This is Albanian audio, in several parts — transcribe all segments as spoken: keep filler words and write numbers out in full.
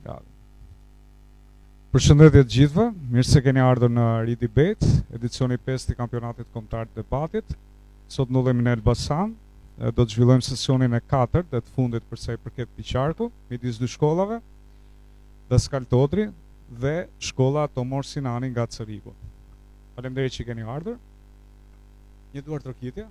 Gati. Përshëndetje të gjithëve, mirë se keni ardhur në Ridebate, edicioni pesë i kampionatit kombëtar të debatit. Sot ndodhemi në Elbasan, do të zhvillojmë sesionin e katërt dhe të fundit për sa i përket këtij qarku, midis dy shkollave, Daskal Todri dhe shkolla Tomor Sinani nga Cëriku. Faleminderit që keni ardhur. Një duar trokitje.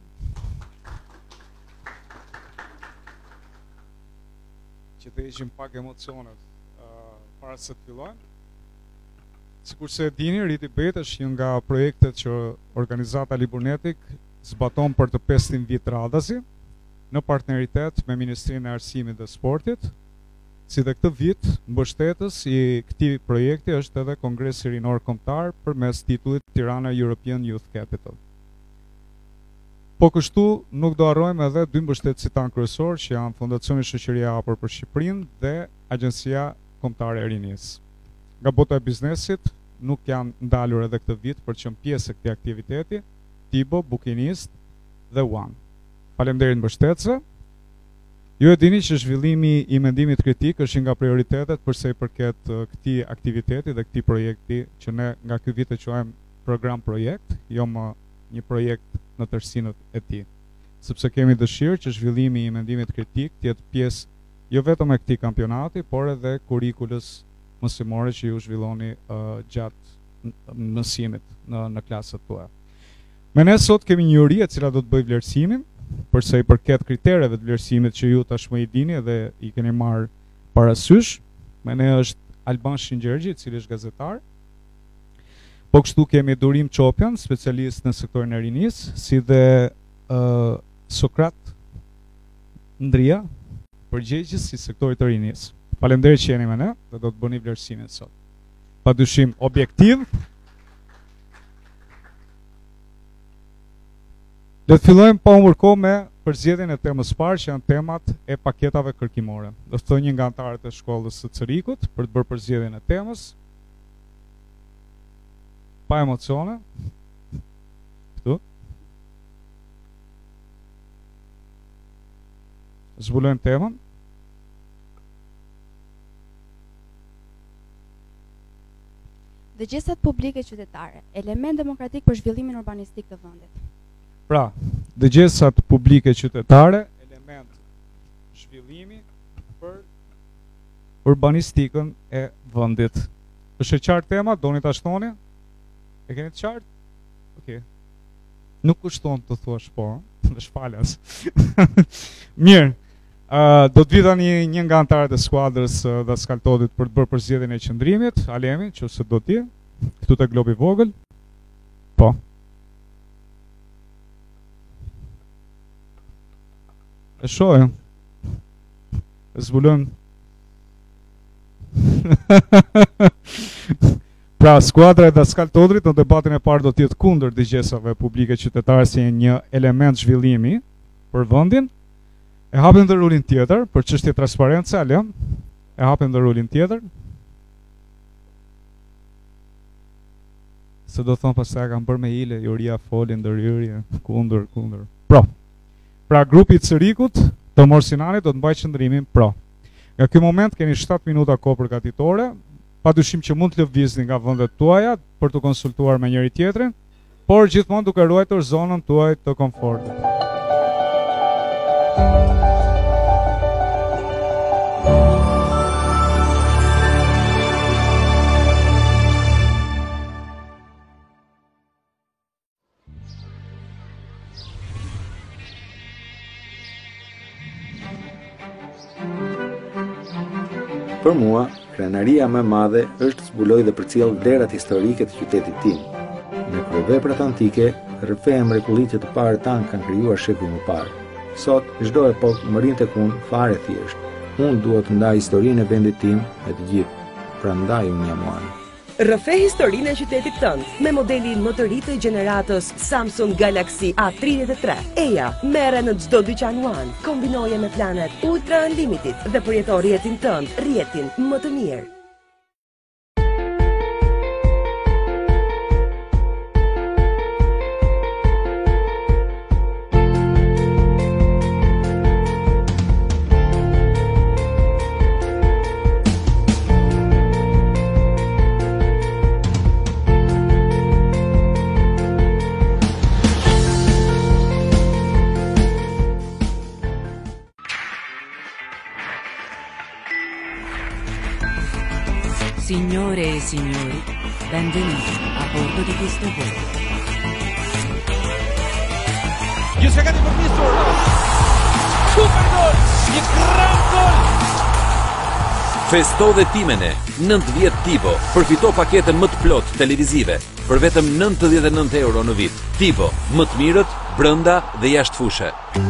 Që të heqim pak emocionet uh, para se të fillojmë. Sikurse e dini, Ridebate është një nga projektet që organizata Liburnetik zbaton për të pesëdhjetë vit radhazi në partneritet me Ministrinë e Arsimit dhe Sportit, si dhe këtë vit mbështetës i këtij projekti është edhe Kongresi Rinor Kombëtar përmes titullit Tirana European Youth Capital. Po kështu nuk do harrojmë edhe dy mbështetësit tanë kryesor që janë Fondacioni Shoqëria e Hapur për Shqipërinë dhe Agjencia Kombëtare e Rinisë. Nga bota e biznesit nuk janë ndalur edhe këtë vit për të qenë pjesë e këtij aktiviteti, Tibo, Bukinist dhe One. Faleminderit mbështetësve. Ju e dini që zhvillimi i mendimit kritik është një nga prioritetet përsa i përket këtij aktiviteti dhe këtij projekti që ne nga ky vit e quajmë program projekt, jo më një projekt në tërësinë e tij. Sepse kemi dëshirë që zhvillimi i mendimit kritik të jetë pjesë jo vetëm e këtij kampionati, por edhe kurikulës mësimore që ju zhvilloni uh, gjatë mësimit në, në klasët tuaja. Me ne sot kemi një juri e cila do të bëjë vlerësimin, përsa i përket kritereve të vlerësimit që ju tashmë i dini dhe i keni marrë parasysh. Me ne është Alban Shingjergji, i cili është gazetar. Po kështu kemi Durim Çopjan, specialist në sektorin e rinisë, si dhe uh, Sokrat Ndria, përgjegjës i sektorit të rinisë. Faleminderit që jeni me ne dhe do të bëni vlerësimin sot. Padyshim objektiv. Le të fillojmë pa humbur kohë me përzgjedhjen e temës parë, që janë temat e paketave kërkimore. Do të thonë një nga anëtarët e shkollës së Cërikut për të bërë përzgjedhjen e temës. Pa emocione. Këtu. Zbulojmë temën. Dëgjesat publike qytetare, element demokratik për zhvillimin urbanistik të vendit. Pra, dëgjesat publike qytetare, element zhvillimi për urbanistikën e vendit. Është e qartë tema, doni ta shtoni? E keni të qartë? Okej. Okay. Nuk kushton të thuash po, dhe shfalas. Mirë. Uh, do të vi tani një nga anëtarët e skuadrës uh, Daskal Todrit për të bërë përzgjedhjen e qëndrimit, Alemi, nëse do ti, këtu te globi vogël. Po. E shohim. E zbulojmë. Pra, skuadra e Daskal Todrit në debatin e parë do të jetë kundër dëgjesave publike qytetare si një element zhvillimi për vendin. E hapim dhe rulin tjetër, për çështje transparence, Alem. E hapim dhe rulin tjetër. Se do thonë pastaj kanë bërë me hile, juria folin ndërhyrje, kundër, kundër. Pro. Pra grupi i Cërikut, Tomor Sinani do të mbajë qëndrimin pro. Nga ky moment keni shtatë minuta kohë përgatitore, padyshim që mund të lëvizni nga vendet tuaja për të konsultuar me njëri tjetrin, por gjithmonë duke ruajtur zonën tuaj të komfortit. Për mua, krenaria më e madhe është zbuloj dhe përcjell vlerat historike të qytetit tim. Në kryeveprat antike, rrëfeja mrekullitë të parë tanë kanë krijuar shekuj më parë. Sot, çdo epokë më rin tek unë fare thjesht. Unë dua të ndaj historinë e vendit tim me të gjithë. Prandaj unë jam One. Rrëfe historinë e qytetit tënd me modelin më të ri të gjeneratos Samsung Galaxy A tridhjetë e tre. Eja, merre në çdo dyqan One. Kombinoje me planet Ultra Unlimited dhe përjeto rrjetin tënd, rrjetin më të mirë. Signore e signori, benvenuti a bordo di questo volo. Një sekond për nisur. Super gol! Një gran gol! Festo dhe timene, nëntëdhjetë Tibo, përfito paketën më të plot televizive për vetëm nëntëdhjetë e nëntë euro në vit. Tibo, më të mirët, brenda dhe jashtë fushë.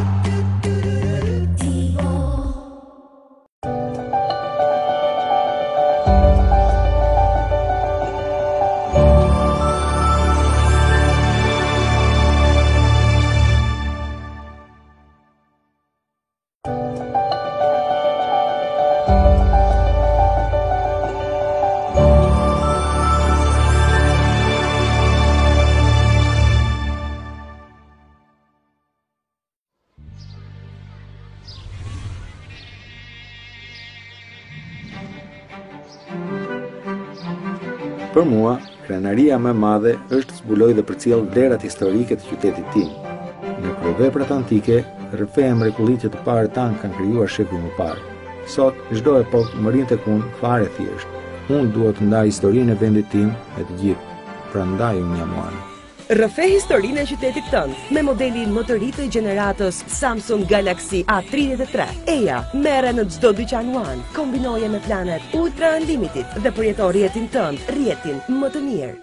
Për mua, krenaria më e madhe është zbuloj dhe përcjell vlerat historike të qytetit tim. Në kryeveprat antike, rrëfeja mrekullitë të parë tanë kanë krijuar shekuj më parë. Sot, çdo epokë më rrin tek unë fare thjesht. Unë duhet të ndaj historinë e vendit tim me të gjithë. Prandaj unë jam Muani. Rrëfe historinë e qytetit tënd me modelin më të ri të gjeneratos Samsung Galaxy A tridhjetë e tre. Eja, merre në çdo dyqan One. Kombinoje me planet Ultra Unlimited dhe përjeto rrjetin tënd, rrjetin më të mirë.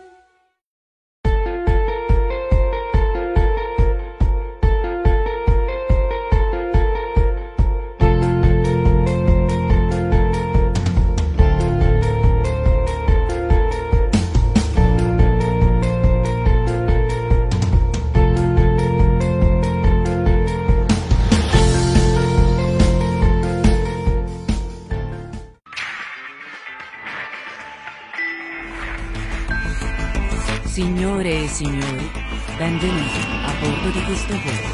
Signore e signori, benvenuti a bordo di questo volo.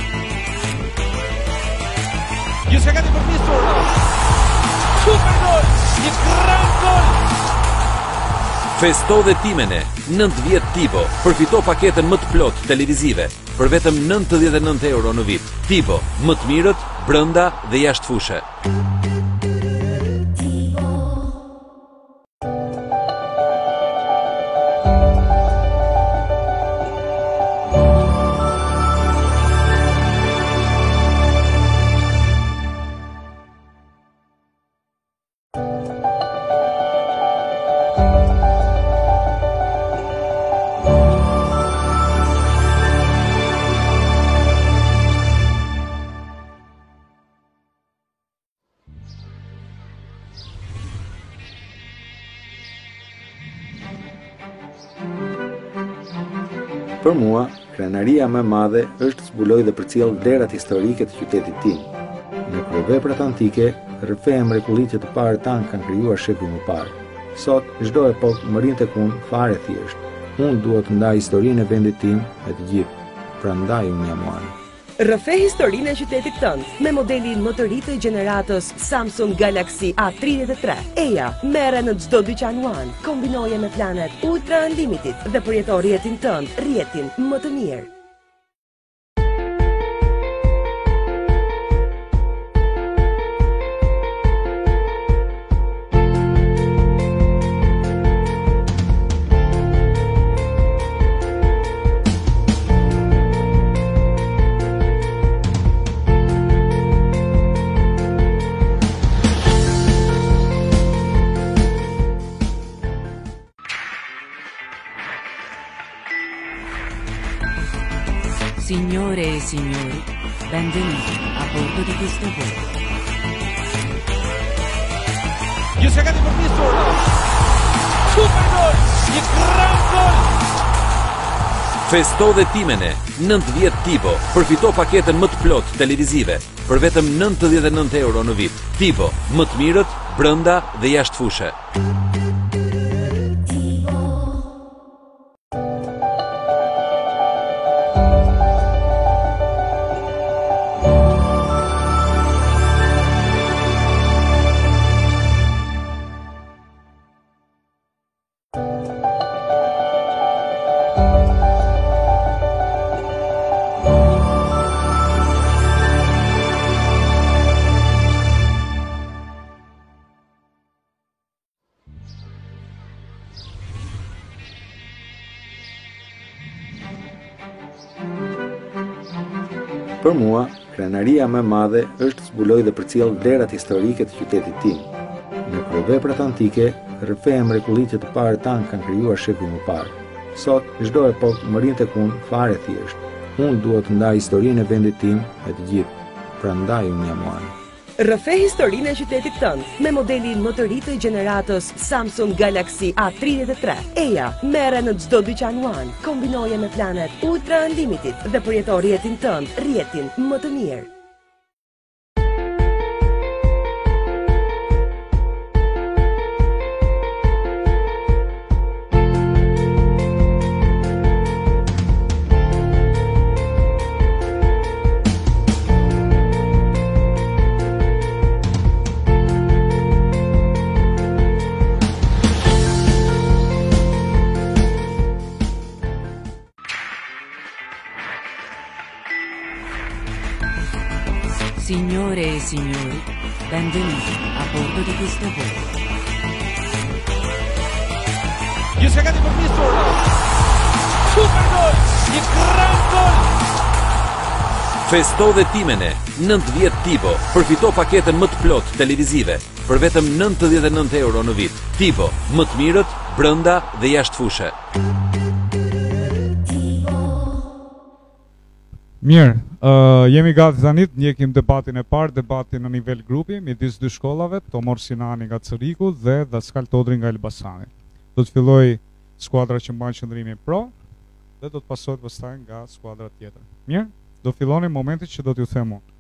Një sekond për nisur. Super gol! Një gran gol! Festo dhe timene, nëntëdhjetë Tibo, përfito paketën më të plot televizive për vetëm nëntëdhjetë e nëntë euro në vit. Tibo, më të mirët, brenda dhe jashtë fushë. Për mua, krenaria më e madhe është zbuloj dhe përcjell vlerat historike të qytetit tim. Në kryeveprat antike, rrëfeja mrekullitë të parë tanë kanë krijuar shekuj më parë. Sot, çdo epokë më rrin tek unë fare thjesht. Unë duhet të ndaj historinë e vendit tim me të gjithë. Prandaj unë jam Muani. Rrëfe historinë e qytetit tënd me modelin më të ri të gjeneratos Samsung Galaxy A tridhjetë e tre. Eja, merre në çdo dyqan One. Kombinoje me planet Ultra Unlimited dhe përjeto rrjetin tënd, rrjetin më të mirë. Signore e signori, benvenuti a bordo di questo volo. Një sekond për nisur. Super gol! Një gran gol! Festo dhe timene, nëntëdhjetë Tibo, përfito paketën më të plot televizive për vetëm nëntëdhjetë e nëntë euro në vit. Tibo, më të mirët, brenda dhe jashtë fushë. Për mua, krenaria më e madhe është zbuloj dhe përcjell vlerat historike të qytetit tim. Në kryeveprat antike, rrëfeja mrekullitë të parë tanë kanë krijuar shekuj më parë. Sot, çdo epokë më rrin tek unë fare thjesht. Unë dua të ndaj historinë e vendit tim me të gjithë. Prandaj unë jam Muani. Rrëfe historinë e qytetit tënd me modelin më të ri të gjeneratës Samsung Galaxy A tridhjetë e tre. Eja, merre në çdo dyqan One. Kombinoje me planet Ultra Unlimited dhe përjeto rrjetin tënd, rrjetin më të mirë. Signore e signori, benvenuti a bordo di questo volo. Ju s'ka gati për nisur. Super gol! Një gran gol! Festo dhe Timene, nëntëdhjetë Tivo, përfito paketën më të plot televizive për vetëm nëntëdhjetë e nëntë euro në vit. Tivo, më të mirët, brenda dhe jashtë fushe. Mirë, uh, jemi gati tani të ndjekim debatin e parë, debatin në nivel grupi midis dy shkollave, Tomor Sinani nga Cëriku dhe Daskal Todri nga Elbasani. Do të filloj skuadra që mban qëndrimin pro dhe do të pasohet pastaj nga skuadra tjetër. Mirë, do filloni momentin që do t'ju them unë.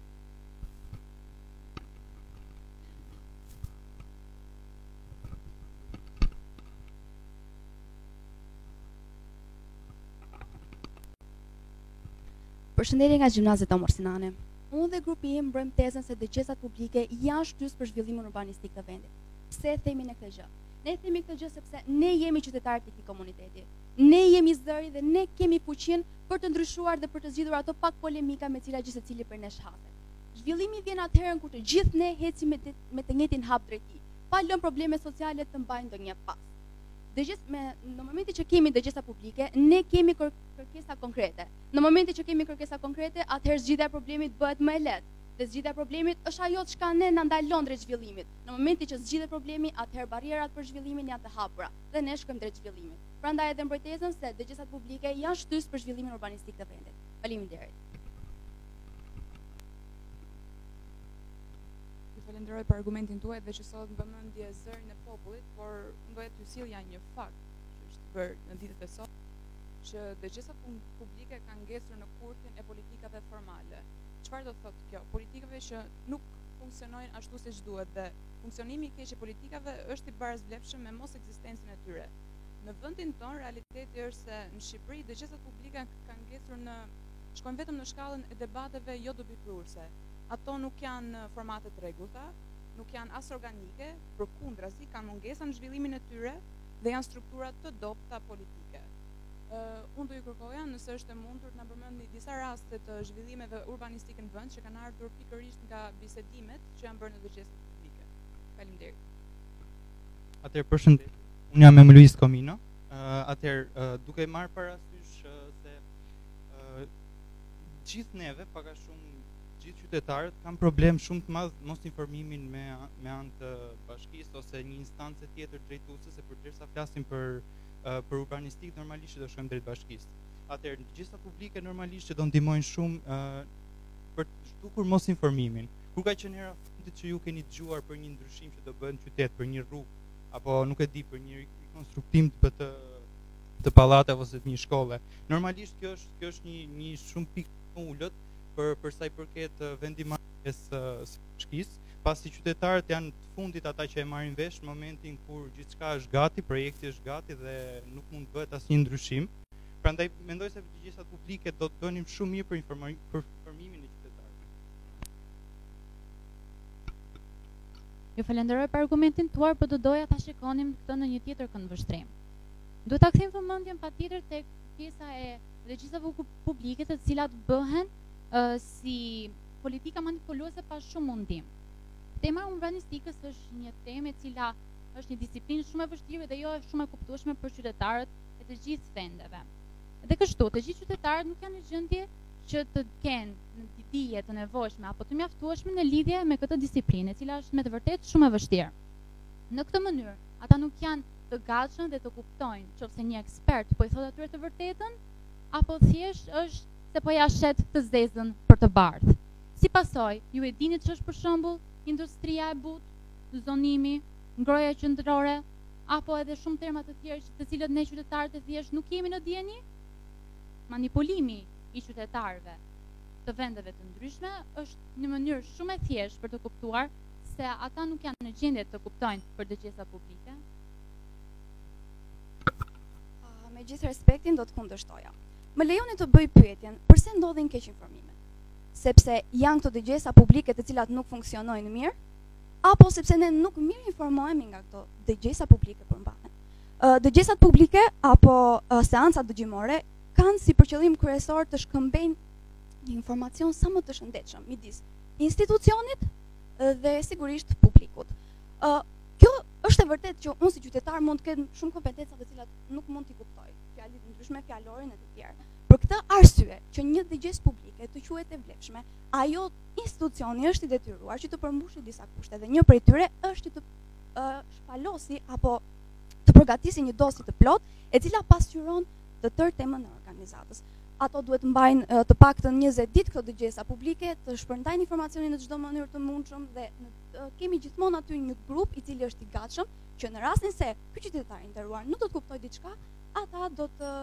Përshëndetje nga Gjimnazit Tomor Sinani. Unë dhe grupi im mbrojmë tezën se dëgjesat publike janë shtys për zhvillimin urbanistik të vendit. Pse themi ne këtë gjë? Ne themi këtë gjë sepse ne jemi qytetarët e këtij komuniteti. Ne jemi zëri dhe ne kemi fuqinë për të ndryshuar dhe për të zgjidhur ato pak polemika me cila gjithë secili për ne shhaset. Zhvillimi vjen atëherën kur të gjithë ne hecim me të, me të njëjtin hap drejti, pa lënë probleme sociale të mbajnë ndonjë pas. Dëgjes me në momentin që kemi dëgjesa publike, ne kemi kër, kërkesa konkrete. Në momentin që kemi kërkesa konkrete, atëherë zgjidhja e problemit bëhet më e lehtë. Dhe zgjidhja e problemit është ajo çka ne na ndalon drejt zhvillimit. Në momentin që zgjidhet problemi, atëherë barrierat për zhvillimin janë të hapura dhe ne shkojmë drejt zhvillimit. Prandaj edhe mbroj tezën se dëgjesat publike janë shtys për zhvillimin urbanistik të vendit. Faleminderit. Falenderoj për argumentin tuaj dhe që sot në vëmendje zërin e popullit, por doja t'ju sjellja një fakt që është bërë në ditët e sot, që dëgjesat publike kanë ngesur në kurthin e politikave formale. Çfarë do thotë kjo? Politikave që nuk funksionojnë ashtu siç duhet dhe funksionimi i keq i politikave është i barazvlepshëm me mos ekzistencën e tyre. Në vendin tonë realiteti është se në Shqipëri dëgjesat publike kanë ngesur në shkojnë vetëm në shkallën e debateve jo dobipruese. Ato nuk janë formate të rregullta, nuk janë as organike, përkundrazi kanë mungesa në zhvillimin e tyre dhe janë struktura të dobta politike. Uh, unë do ju kërkoja nëse është e mundur të na përmendni disa raste të zhvillimeve urbanistike në vend që kanë ardhur pikërisht nga bisedimet që janë bërë në dëgjesat publike. Faleminderit. Atëherë përshëndetje. Unë jam Emluis Komino. Uh, Atëherë uh, duke marrë parasysh uh, se uh, gjithë neve, pak a shumë gjithë qytetarët kanë problem shumë të madh mos informimin me me anë të bashkisë ose një instancë tjetër drejtuese, se përderisa flasim për uh, për urbanistik normalisht do shkojmë drejt bashkisë. Atëherë dëgjesa publike normalisht që do ndihmojnë shumë uh, për të zhdukur mos informimin. Kur ka qenë era fundit që ju keni dëgjuar për një ndryshim që do bëhet në qytet, për një rrugë apo nuk e di, për një rikonstruktim të të, të pallateve ose të një shkolle. Normalisht kjo është kjo është një një shumë pikë ulët për për sa i përket vendimarrjes së bashkisë, pasi qytetarët janë të fundit ata që e marrin vesh në momentin kur gjithçka është gati, projekti është gati dhe nuk mund të bëhet asnjë ndryshim. Prandaj mendoj se dëgjesat publike do të bënim shumë mirë për informimin për informimin e qytetarëve. Ju falenderoj për argumentin tuaj, por do doja ta shikonim këtë në një tjetër këndvështrim. Duhet ta kthejmë vëmendjen patjetër tek pjesa e dëgjesave publike, të cilat bëhen uh, si politika manipuluese pa shumë mundim. Tema urbanistikës është një temë e cila është një disiplinë shumë e vështirë dhe jo shumë e kuptueshme për qytetarët e të gjithë vendeve. Dhe kështu, të gjithë qytetarët nuk janë në gjendje që të kenë në dije të nevojshme apo të mjaftueshme në lidhje me këtë disiplinë, e cila është me të vërtetë shumë e vështirë. Në këtë mënyrë, ata nuk janë të gatshëm dhe të kuptojnë nëse një ekspert po i thotë atyre të vërtetën apo thjesht është se po ja shet të zezën për të bardhë. Si pasojë, ju e dini ç'është për shembull industria e butë, zonimi, ngrohja qendrore, apo edhe shumë terma të tjerë të cilët ne qytetarët e thjesht nuk jemi në dieni? Manipulimi i qytetarëve të vendeve të ndryshme është një mënyrë shumë e thjeshtë për të kuptuar se ata nuk janë në gjendje të kuptojnë për dëgjesa publike. Uh, me gjithë respektin do të kundërshtoja. Më lejoni të bëj pyetjen, pse ndodhin keq informime? Sepse janë këto dëgjesa publike të cilat nuk funksionojnë mirë, apo sepse ne nuk mirë informohemi nga këto dëgjesa publike përmbahen. Uh, dëgjesat publike apo uh, seancat dëgjimore kanë si për qëllim kryesor të shkëmbejnë një informacion sa më të shëndetshëm midis institucionit dhe sigurisht publikut. Uh, kjo është e vërtetë që unë si qytetar mund të kem shumë kompetenca të cilat nuk mund t'i kuptoj, fjalë të ndryshme, fjalorin e të tjerë. Për këtë arsye që një dëgjesë publike të quhet e vlefshme, ajo institucioni është i detyruar që të përmbushë disa kushte dhe një prej tyre është që të uh, shpalosi apo të përgatisë një dosje të plotë, e cila pasqyron të tërë temën e organizatës. Ato duhet mbajnë uh, të paktën njëzet ditë këto dëgjesa publike, të shpërndajnë informacionin në çdo mënyrë të mundshëm dhe në, uh, kemi gjithmonë aty një grup i cili është i gatshëm që në rastin se ky qytetar i nderuar nuk do të kuptojë diçka, ata do të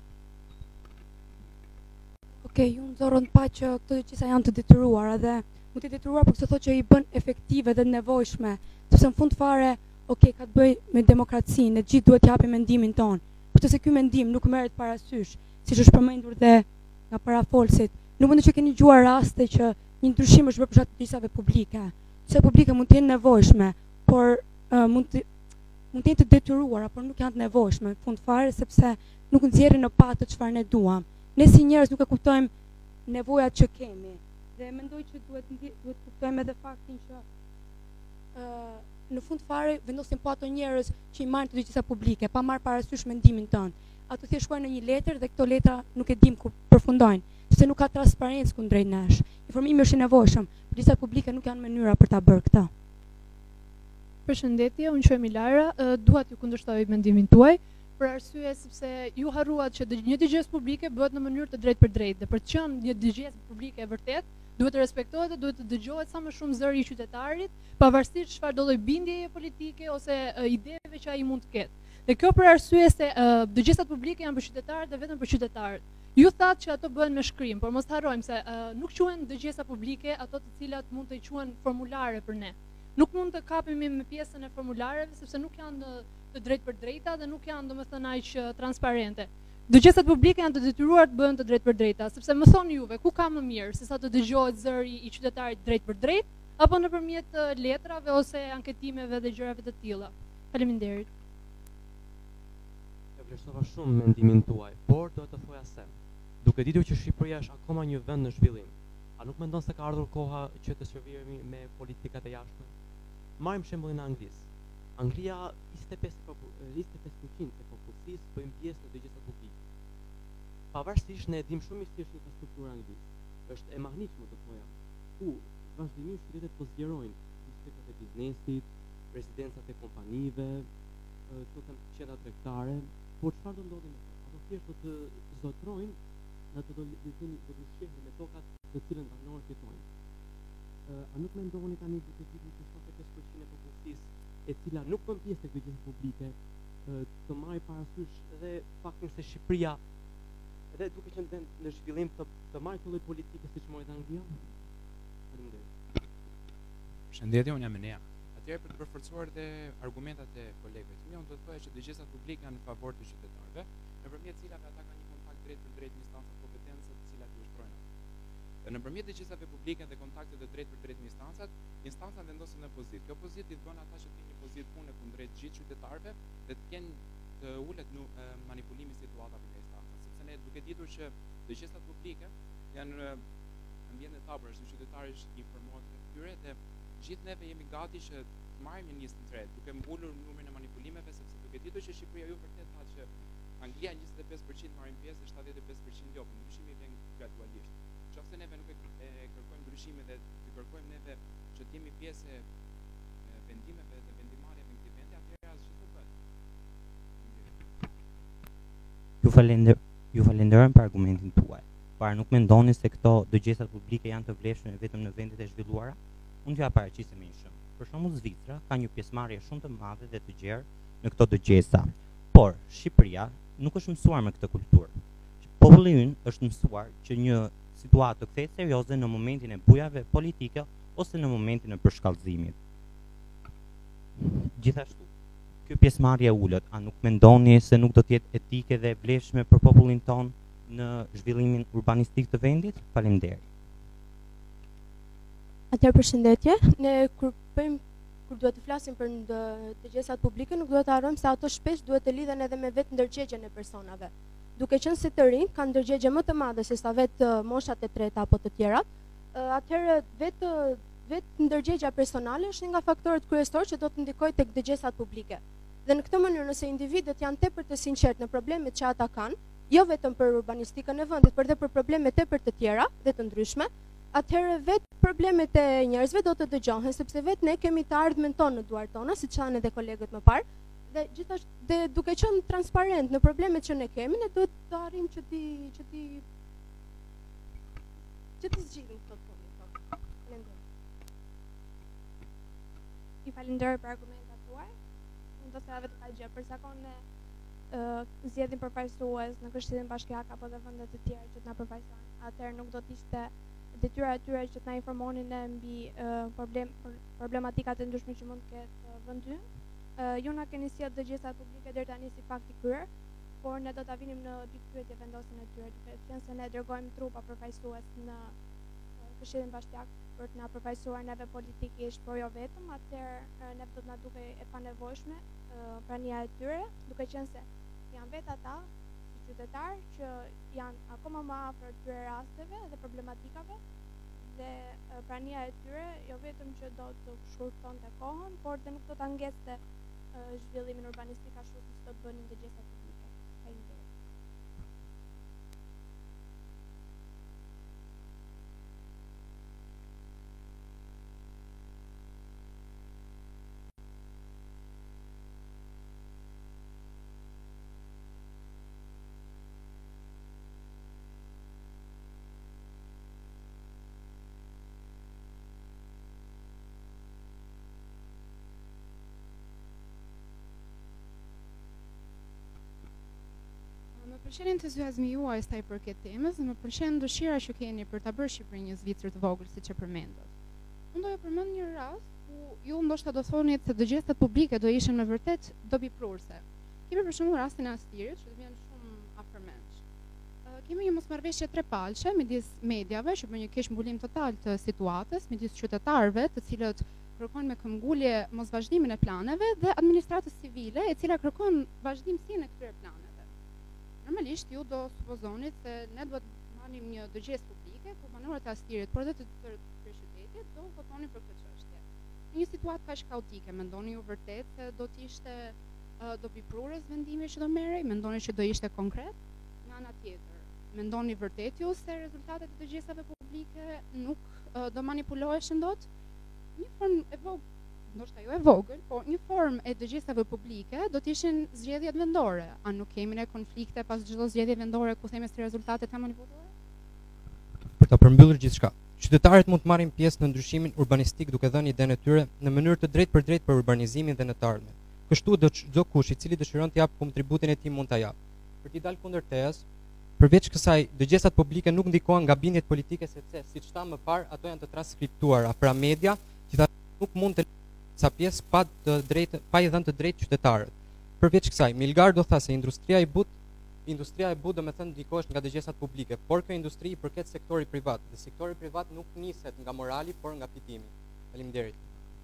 Okej, unë zorën pa që këto dëgjesa janë të detyruara dhe mund të detyruar për këtë thotë që i bën efektive dhe nevojshme, sepse në fund fare, okej, ka të bëjë me demokracinë, ne gjithë duhet t'japim mendimin ton. Por se ky mendim nuk merret parasysh, siç është përmendur dhe nga parafolësit, nuk mund të që keni dëgjuar raste që një ndryshim është bërë për shkak të dëgjesave publike. Dëgjesat publike mund të jenë nevojshme, por uh, mund të mund të jenë të detyruara, por nuk janë të nevojshme në fund fare sepse nuk nxjerrin në patë çfarë ne duam. Ne si njerëz nuk e kuptojmë nevojat që kemi dhe mendoj që duhet duhet kuptojmë edhe faktin që uh, në fund fare vendosin po ato njerëz që i marrin të dëgjesa publike pa marrë parasysh mendimin tonë. Ato thjesht shkruajnë në një letër dhe këto letra nuk e dim ku përfundojnë, sepse nuk ka transparencë kundrejt nesh. Informimi është i nevojshëm, por dëgjesa publike nuk janë mënyra për ta bërë këtë. Përshëndetje, unë quhem Ilara, uh, dua t'ju kundërshtoj mendimin tuaj. Për arsye sepse ju harruat që një dëgjesë publike bëhet në mënyrë të drejtë për drejtë dhe për të qenë një dëgjesë publike e vërtet, duhet të respektohet dhe duhet të dëgjohet sa më shumë zëri i qytetarit, pavarësisht çfarë do lloj bindjeje politike ose uh, ideve që ai mund të ketë. Dhe kjo për arsye se uh, dëgjesat publike janë për qytetarët dhe vetëm për qytetarët. Ju thatë që ato bëhen me shkrim, por mos harrojmë se uh, nuk quhen dëgjesa publike ato të cilat mund të quhen formulare për ne. Nuk mund të kapemi me pjesën e formulareve sepse nuk janë të drejtë për drejta dhe nuk janë domethënë aq transparente. Dëgjesat publike janë të detyruar të bëhen të drejtë për drejta, sepse më thoni juve, ku ka më mirë se sa të dëgjohet zëri i qytetarit drejt për drejt apo nëpërmjet letrave ose anketimeve dhe gjërave të tilla. Faleminderit. E vlerësova shumë mendimin tuaj, por do të thoja se, duke ditur që Shqipëria është akoma një vend në zhvillim, a nuk mendon se ka ardhur koha që të shërbihemi me politikat e jashtme? Marrim shembullin e Anglisë. Anglia njëzet e pesë përqind e popullsisë bëjnë pjesë në dëgjesat publike. Pavarësisht ne e dim shumë mirë se infrastruktura e Anglisë është e mahnitshme të thoja, ku vazhdimisht qytetet po zgjerojnë distriktet e biznesit, residencat e kompanive, çdo them qendra tregtare, por çfarë do ndodhi me to? Ato thjesht do të zotrojnë në të do të do të shihni me tokat të cilën banorët jetojnë. A nuk mendoni tani duke ditur që shtatëdhjetë e pesë përqind e popullsisë e cila nuk bën pjesë të dëgjesave publike të marrë parasysh edhe faktin se Shqipëria edhe duke qenë vend në zhvillim të, të marrë këtë lloj politike siç mori Anglia? Faleminderit. Përshëndetje, unë jam Enea. Atëherë për të përforcuar dhe argumentat e kolegëve të mi, unë do të thoya që dëgjesat publike janë në favor të qytetarëve, nëpërmjet cilave ata kanë një kontakt drejt për drejt me instancat kompetente të cilat i ushtrojnë ata. Nëpërmjet dëgjesave publike dhe kontaktet të drejt për drejt me instancat, instancat vendosin në pozitë. Kjo pozitë i bën ata që të kenë një pozitë pune kundrejt gjithë qytetarëve dhe të kenë të ulet në manipulimi situatave nga instancat, sepse ne duke ditur që dëgjesat publike janë ambient e tabër, është qytetari informohet nga tyre dhe gjithë neve jemi gati që të marrim një nismë të re, duke mbulur numrin e manipulimeve, sepse duke ditur që Shqipëria ju vërtet tha që Anglia njëzet e pesë përqind marrin pjesë dhe shtatëdhjetë e pesë përqind jo, por ndryshimi vjen gradualisht. ndryshime dhe të kërkojmë neve që të jemi pjesë e vendimeve dhe vendimarrjeve në këtë vend, atëherë asgjë nuk bëhet. Ju falender, ju falenderojmë për argumentin tuaj. Por nuk mendoni se këto dëgjesat publike janë të vlefshme vetëm në vendet e zhvilluara? Unë t'ja paraqisem një shumë. Për shembull, Zvicra ka një pjesëmarrje shumë të madhe dhe të gjerë në këto dëgjesa. Por Shqipëria nuk është mësuar me këtë kulturë. Populli ynë është mësuar që një situatë të kthehet serioze në momentin e bujave politike ose në momentin e përshkallëzimit. Gjithashtu, kjo pjesëmarrje ulët, a nuk mendoni se nuk do të jetë etike dhe vlefshme për popullin ton në zhvillimin urbanistik të vendit? Faleminderit. Atëherë përshëndetje, ne kur bëjmë kur duhet të flasim për dëgjesat publike, nuk duhet të harrojmë se ato shpesh duhet të lidhen edhe me vetë ndërgjegjen e personave. Duke qenë se të rinj kanë ndërgjegje më të madhe se sa vetë moshat e treta apo të tjerat, atëherë vetë vetë ndërgjegja personale është një nga faktorët kryesorë që do të ndikojë tek dëgjesat publike. Dhe në këtë mënyrë, nëse individët janë tepër të sinqertë në problemet që ata kanë, jo vetëm për urbanistikën e vendit, por edhe për probleme tepër të tjera dhe të ndryshme, atëherë vetë problemet e njerëzve do të dëgjohen, sepse vetë ne kemi të ardhmen tonë në duart tona, siç thanë edhe kolegët më parë, dhe gjithashtu dhe duke qenë transparent në problemet që ne kemi, ne duhet të arrijmë që ti që ti që ti zgjidhim këto probleme. Faleminderit. Ju falenderoj për argumentat tuaja. Unë do të theva vetë gjë, për zakon ne uh, zgjedhin përfaqësues në Këshillin Bashkiak apo dhe vende të tjera që të na përfaqësojnë. Atëherë nuk do të ishte detyra e tyre që të na informonin ne mbi uh, problem problematikat e ndryshme që mund të ketë uh, vendi ynë. Uh, ju na keni sjellë dëgjesat publike deri tani si fakt i kryer, por ne do ta vinim në pikpyetje vendosjen e tyre, duke qenë se ne dërgojmë trupa përfaqësues në uh, Këshillin Bashkiak për të na përfaqësuar neve politikisht, por jo vetëm, atëherë uh, ne do të na duke e panevojshme uh, prania e tyre, duke qenë se janë vetë ata si qytetarë që janë akoma më afër këtyre rasteve dhe problematikave, dhe uh, prania e tyre jo vetëm që do të shkurtonte kohën, por dhe nuk do ta ngjeste uh, zhvillimin urbanistik ashtu siç do të bënin dëgjesat publike. Faleminderit. Më pëlqen entuziazmi juaj sa i përket temës, dhe më pëlqen dëshira që keni për ta bërë Shqipërinë një Zvicër të vogël siç e përmendët. Unë do ju përmend një rast ku ju ndoshta do thonit se dëgjesat publike do ishin me vërtet dobiprurse. Kemi për shembull rastin e Astirit, që vjen shumë afërmendsh. Uh, kemi një mosmarrëveshje trepalçe midis mediave që bën një keq mbulim total të situatës, midis qytetarëve, të cilët kërkojnë me këmbgulje mosvazhdimin e planeve, dhe administratës civile, e cila kërkon vazhdimsinë e këtyre planeve. Normalisht ju do supozonit se ne duhet marrim një dëgjesë publike ku banorët e Astirit, por edhe të tërë kryeqytetit do votonin për këtë çështje. Në një situatë kaq kaotike, mendoni ju vërtet se do të ishte uh, dobiprurës vendimi që do merrej? Mendoni që do ishte konkret? Nga ana tjetër, mendoni vërtet ju se rezultatet e dëgjesave publike nuk uh, do manipuloheshin dot? Një formë e vogël, ndoshta jo e vogël, por një formë e dëgjesave publike do të ishin zgjedhjet vendore. A nuk kemi ne konflikte pas çdo zgjedhje vendore ku themi se rezultatet janë manipuluara? Për ta përmbyllur gjithçka, qytetarët mund të marrin pjesë në ndryshimin urbanistik duke dhënë idenë e tyre në mënyrë të drejtë për drejtë për urbanizimin dhe në të ardhmen. Kështu do çdo kush i cili dëshiron të japë kontributin e tij mund ta japë. Për të dalë kundër teas, përveç kësaj, dëgjesat publike nuk ndikohen nga bindjet politike, sepse siç thamë më parë, ato janë të transkriptuara, pra media, gjithashtu nuk mund të sa pjesë pa të drejtë, pa i dhënë të drejtë qytetarët. Përveç kësaj, Milgar do tha se industria e but, industria e but do me thënë ndikohesh nga dëgjesat publike, por kjo industri i përket sektori privat, dhe sektori privat nuk niset nga morali, por nga pitimi. Faleminderit.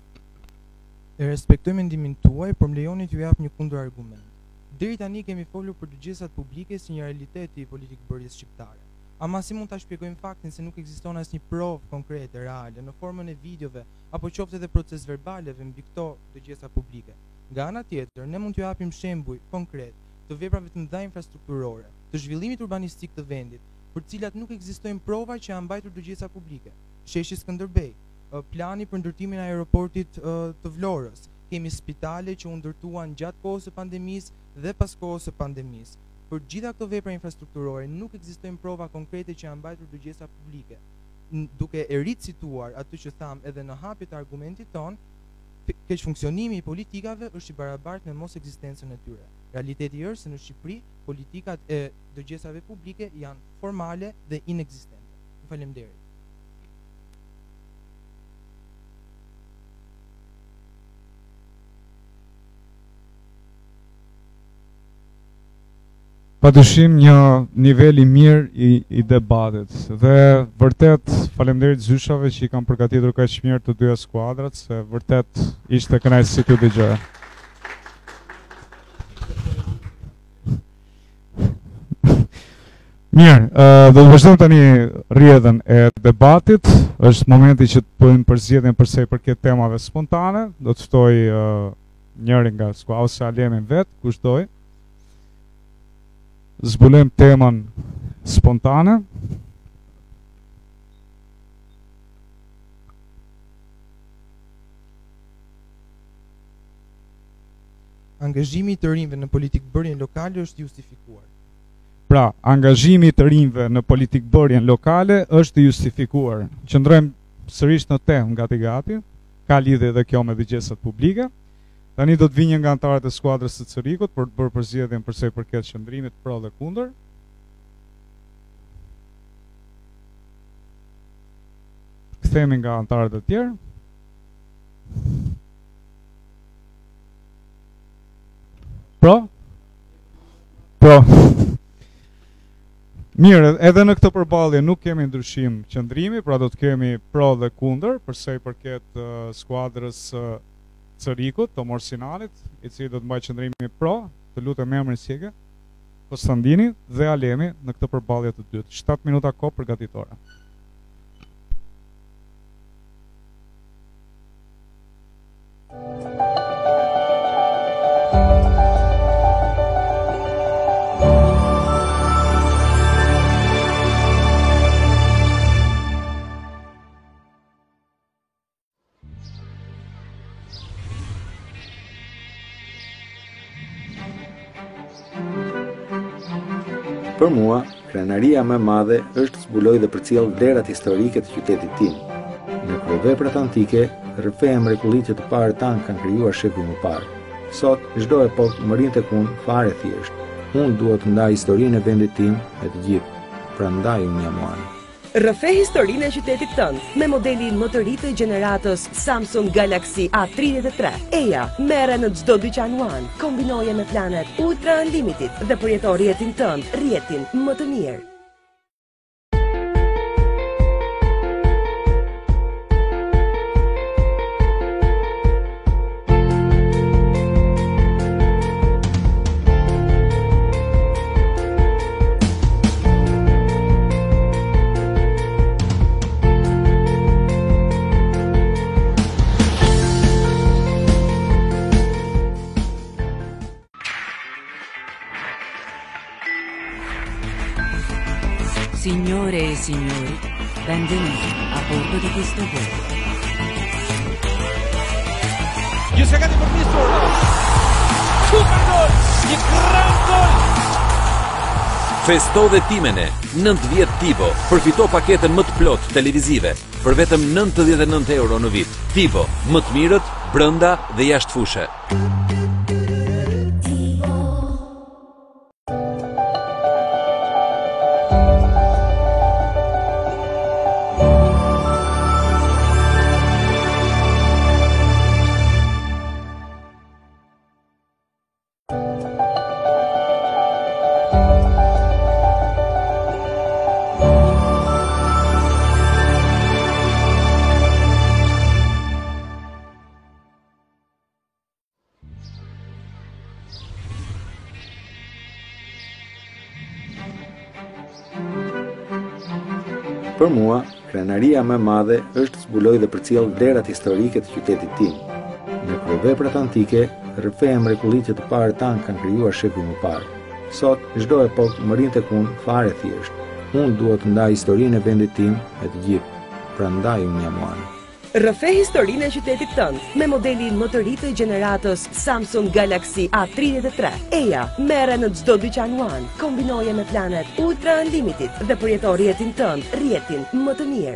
E respektoj mendimin tuaj, por më lejoni t'ju jap një kundër argument. Deri tani kemi folur për dëgjesat publike si një realitet i politikbërjes shqiptare. Ama si mund ta shpjegojmë faktin se nuk ekziston asnjë provë konkrete, reale, në formën e videove apo qoftë edhe proces verbaleve mbi këto dëgjesa publike. Nga ana tjetër, ne mund t'ju japim shembuj konkret të veprave të mëdha infrastrukturore, të zhvillimit urbanistik të vendit, për të cilat nuk ekzistojnë prova që janë mbajtur dëgjesa publike. sheshi Skënderbej, plani për ndërtimin e aeroportit të Vlorës, kemi spitale që u ndërtuan gjatë kohës së pandemisë dhe pas kohës së pandemisë. Për gjitha këto vepra infrastrukturore nuk ekzistojnë prova konkrete që janë mbajtur dyqesa publike. Duke e ricituar atë që tham edhe në hapje të argumentit ton, keq funksionimi i politikave është i barabartë me mos ekzistencën e tyre. Realiteti është se në Shqipëri politikat e dyqesave publike janë formale dhe inekzistente. Ju faleminderit. Padyshim një nivel i mirë i, i debatit dhe vërtet faleminderit zyshave që i kanë përgatitur kaq mirë të dyja skuadrat, se vërtet ishte kënaqësi t'ju dëgjoja. Mirë, uh, do të vazhdojmë tani rrjedhën e debatit. Është momenti që të bëjmë përzgjedhjen për sa i përket temave spontane. Do të ftoj uh, njërin nga skuadra ose Alemin vet, kush doj. Zbulojmë temën spontane. Angazhimi i të rinjve në politikbërjen lokale është justifikuar. Pra, angazhimi i të rinjve në politikbërjen lokale është justifikuar. Qëndrojmë sërish në temë gati gati, ka lidhje edhe kjo me dyqesat publike. Tani do të vinë nga anëtarët e skuadrës së C R I-kut për të bërë përzgjedhjen për sa i përket qëndrimit pro dhe kundër. Kthehemi nga anëtarët e tjerë. Pro? Pro. Mirë, edhe në këtë përballje nuk kemi ndryshim qëndrimi, pra do të kemi pro dhe kundër për sa i përket uh, skuadrës uh, C R I-kut, të Morsinanit, i cili do të mbajë qëndrimin pro, të lutem emrin Siege, Konstantini dhe Alemi në këtë përballje të dytë. shtat minuta kohë përgatitore. Për mua, krenaria më e madhe është zbuloj dhe përcjell vlerat historike të qytetit tim. Në kryeveprat antike, rrëfeja mrekullitë që të parë tanë kanë krijuar shekuj më parë. Sot, çdo epokë më rrin tek unë fare thjesht. Unë dua të ndaj historinë e vendit tim me të gjithë. Prandaj unë jam Muani. Rrëfe historinë e qytetit tënd me modelin më të ri të gjeneratës Samsung Galaxy A tridhjetë e tre. Eja merre në çdo dyqan One. Kombinoje me planet Ultra Unlimited dhe përjeto rjetin tënd, rjetin më të mirë. Signore e signori, benvenuti a bordo di questo volo. Giuseppe per Mistura. Super gol! Një gran gol! Festo dhe Timene, nëntëdhjetë Tivo, përfito paketën më të plot televizive për vetëm nëntëdhjetë e nëntë euro në vit. Tivo, më të mirët, brenda dhe jashtë fushe. Për mua, krenaria më e madhe është zbuloj dhe përcjell vlerat historike të qytetit tim. Në kryeveprat antike, rrëfeja mrekullitë që të parë tanë kanë krijuar shekuj më parë. Sot, çdo epokë më rrin tek unë fare thjesht. Unë dua të ndaj historinë e vendit tim me të gjithë. prandaj unë jam One. Rrëfe historinë e qytetit tënd me modelin më të ri të gjeneratës Samsung Galaxy A tridhjetë e tre. Eja merre në çdo dyqan One. Kombinoje me planet Ultra Unlimited dhe përjeto rjetin tënd, rjetin më të mirë.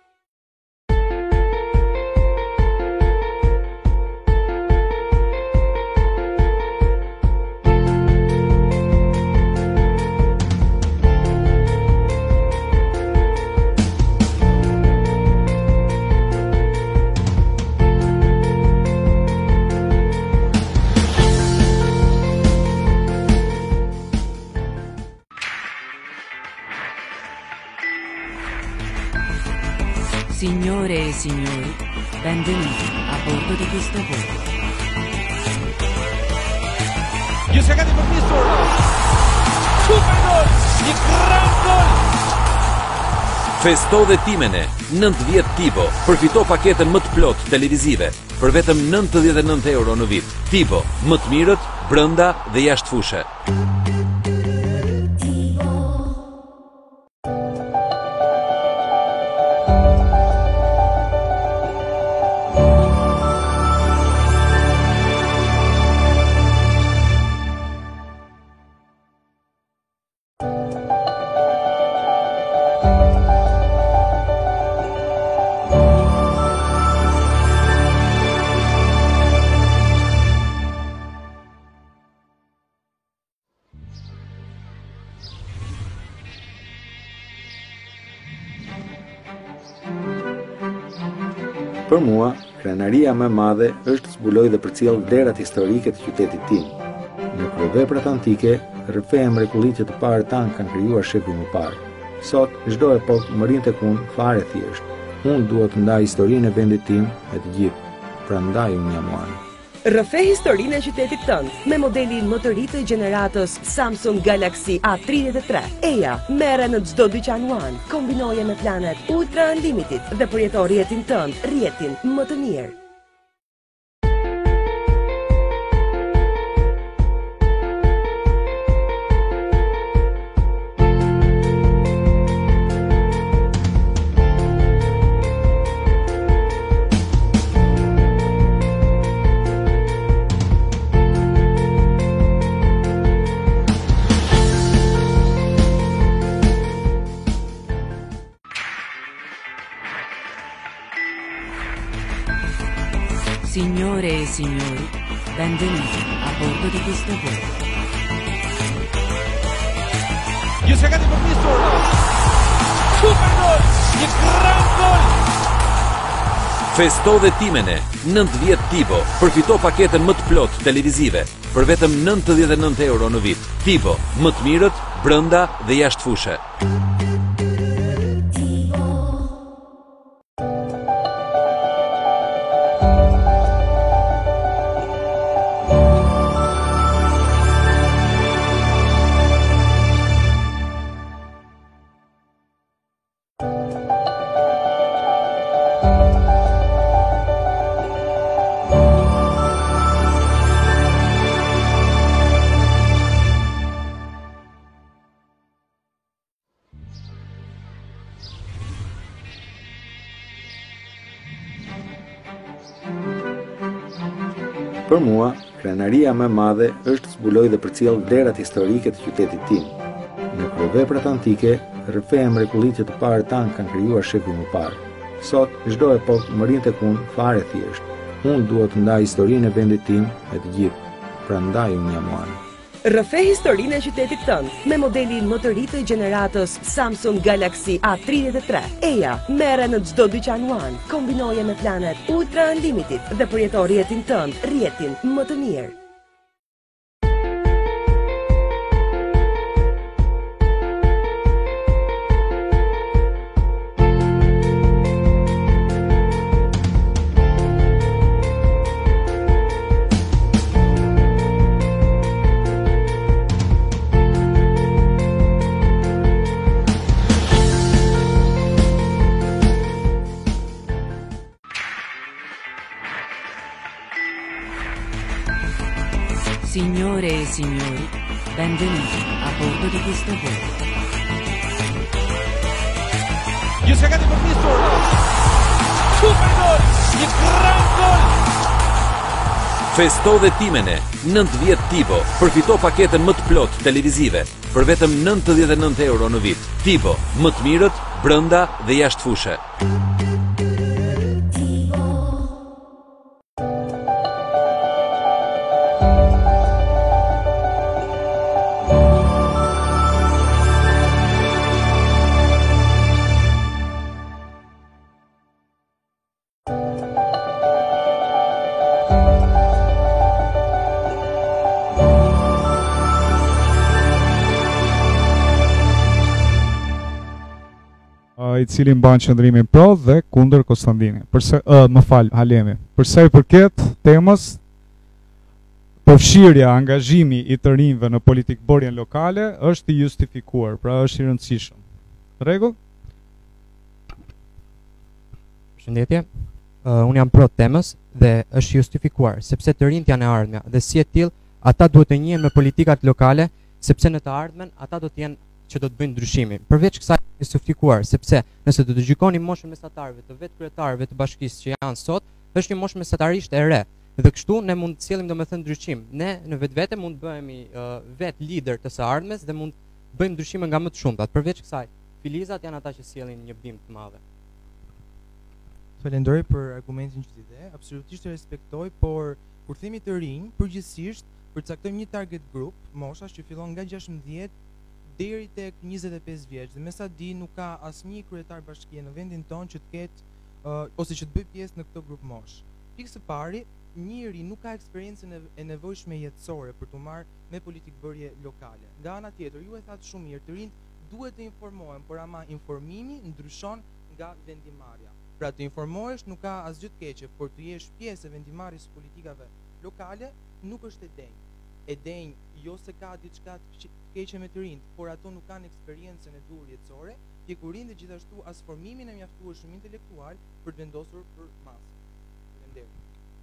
Signore e signori, benvenuti a bordo di questo volo. Gli segati per Nistor. Super gol! Një gran gol! Festo dhe timene, nëntëdhjetë Tibo, përfito paketën më të plot televizive për vetëm nëntëdhjetë e nëntë euro në vit. Tibo, më të mirët, brenda dhe jashtë fushë. Për mua, krenaria më e madhe është zbuloj dhe përcjell vlerat historike të qytetit tim. Në kryeveprat antike, rrëfe e mrekullitë të parë tanë kanë krijuar shekuj më parë. Sot, çdo epokë më rin tek unë fare thjesht. Unë duhet të ndaj historinë e vendit tim me të gjithë. Prandaj unë jam One. Rrëfe historinë e qytetit tënd me modelin më të ri të gjeneratës Samsung Galaxy A tridhjetë e tre. Eja merre në çdo dyqan One. Kombinoje me planet Ultra Unlimited dhe përjeto rjetin tënd, rjetin më të mirë. Signore e signori, benvenuti a bordo di questo volo. Gli segati per Nistor. Super gol! Një gran gol! Festo dhe timene, nëntëdhjetë Tibo, përfito paketën më të plot televizive për vetëm nëntëdhjetë e nëntë euro në vit. Tibo, më të mirët, brenda dhe jashtë fushë. Për mua, krenaria më e madhe është zbuloj dhe përcjell vlerat historike të qytetit tim. Në kryeveprat antike, rrëfe e mrekullitë të parë tanë kanë krijuar shekuj më parë. Sot, çdo epokë më rin tek unë fare thjesht. Unë duhet të ndaj historinë e vendit tim me të gjithë. Prandaj unë jam One. Rrëfe historinë e qytetit tënd me modelin më të ri të gjeneratës Samsung Galaxy A tridhjetë e tre. Eja merre në çdo dyqan One. Kombinoje me planet Ultra Unlimited dhe përjeto rjetin tënd, rjetin më të mirë. Signore e signori, benvenuti a bordo di questo volo. Ju s'ka gati për nisur. Super gol! Një gran gol! Festo dhe Timene, nëntëdhjetë Tivo, përfito paketën më të plot televizive për vetëm nëntëdhjetë e nëntë euro në vit. Tivo, më të mirët, brenda dhe jashtë fushë. I cili mban qëndrimin pro dhe kundër Konstantini. Përse, uh, më fal, Halemi. Përsa i përket temës, përfshirja, angazhimi i të rinjve në politikbërjen lokale është i justifikuar, pra është i rëndësishëm. Rregull? Përshëndetje. Uh, unë jam pro temës dhe është justifikuar, sepse të rinjt janë e ardhmja dhe si e tillë ata duhet të njihen me politikat lokale, sepse në të ardhmen ata do të jenë që do të bëjnë ndryshimin. Përveç kësaj është justifikuar, sepse nëse do të gjykoni moshën mesatarëve të vetë kryetarëve të bashkisë që janë sot, është një moshë mesatarisht e re. Dhe kështu ne mund të sjellim domethënë ndryshim. Ne në vetvete mund të bëhemi uh, vetë lider të së ardhmes dhe mund të bëjmë ndryshime nga më të shumtat. Përveç kësaj, filizat janë ata që sjellin një bim të madh. Falenderoj për argumentin që ti dhe, absolutisht e respektoj, por kur themi të rinj, përgjithsisht përcaktojmë një target group, moshash që fillon nga gjashtëmbëdhjetë deri tek njëzet e pesë vjeç, dhe me sa di nuk ka asnjë kryetar bashkie në vendin tonë që të ketë uh, ose që të bëjë pjesë në këtë grup mosh. Pikë së pari, njëri nuk ka eksperiencën e nevojshme jetësore për të marrë me politikbërje lokale. Nga ana tjetër, ju e thatë shumë mirë, të rinjt duhet të informohen, por ama informimi ndryshon nga vendimarrja. Pra të informohesh nuk ka asgjë të keqe, por të jesh pjesë e vendimarrjes së politikave lokale nuk është e denjë. E denjë jo se ka diçka të keqe me të rinjt, por ato nuk kanë eksperiencën e duhur jetësore, pjekurin dhe gjithashtu as formimin e mjaftueshëm intelektual për të vendosur për masë. Faleminderit.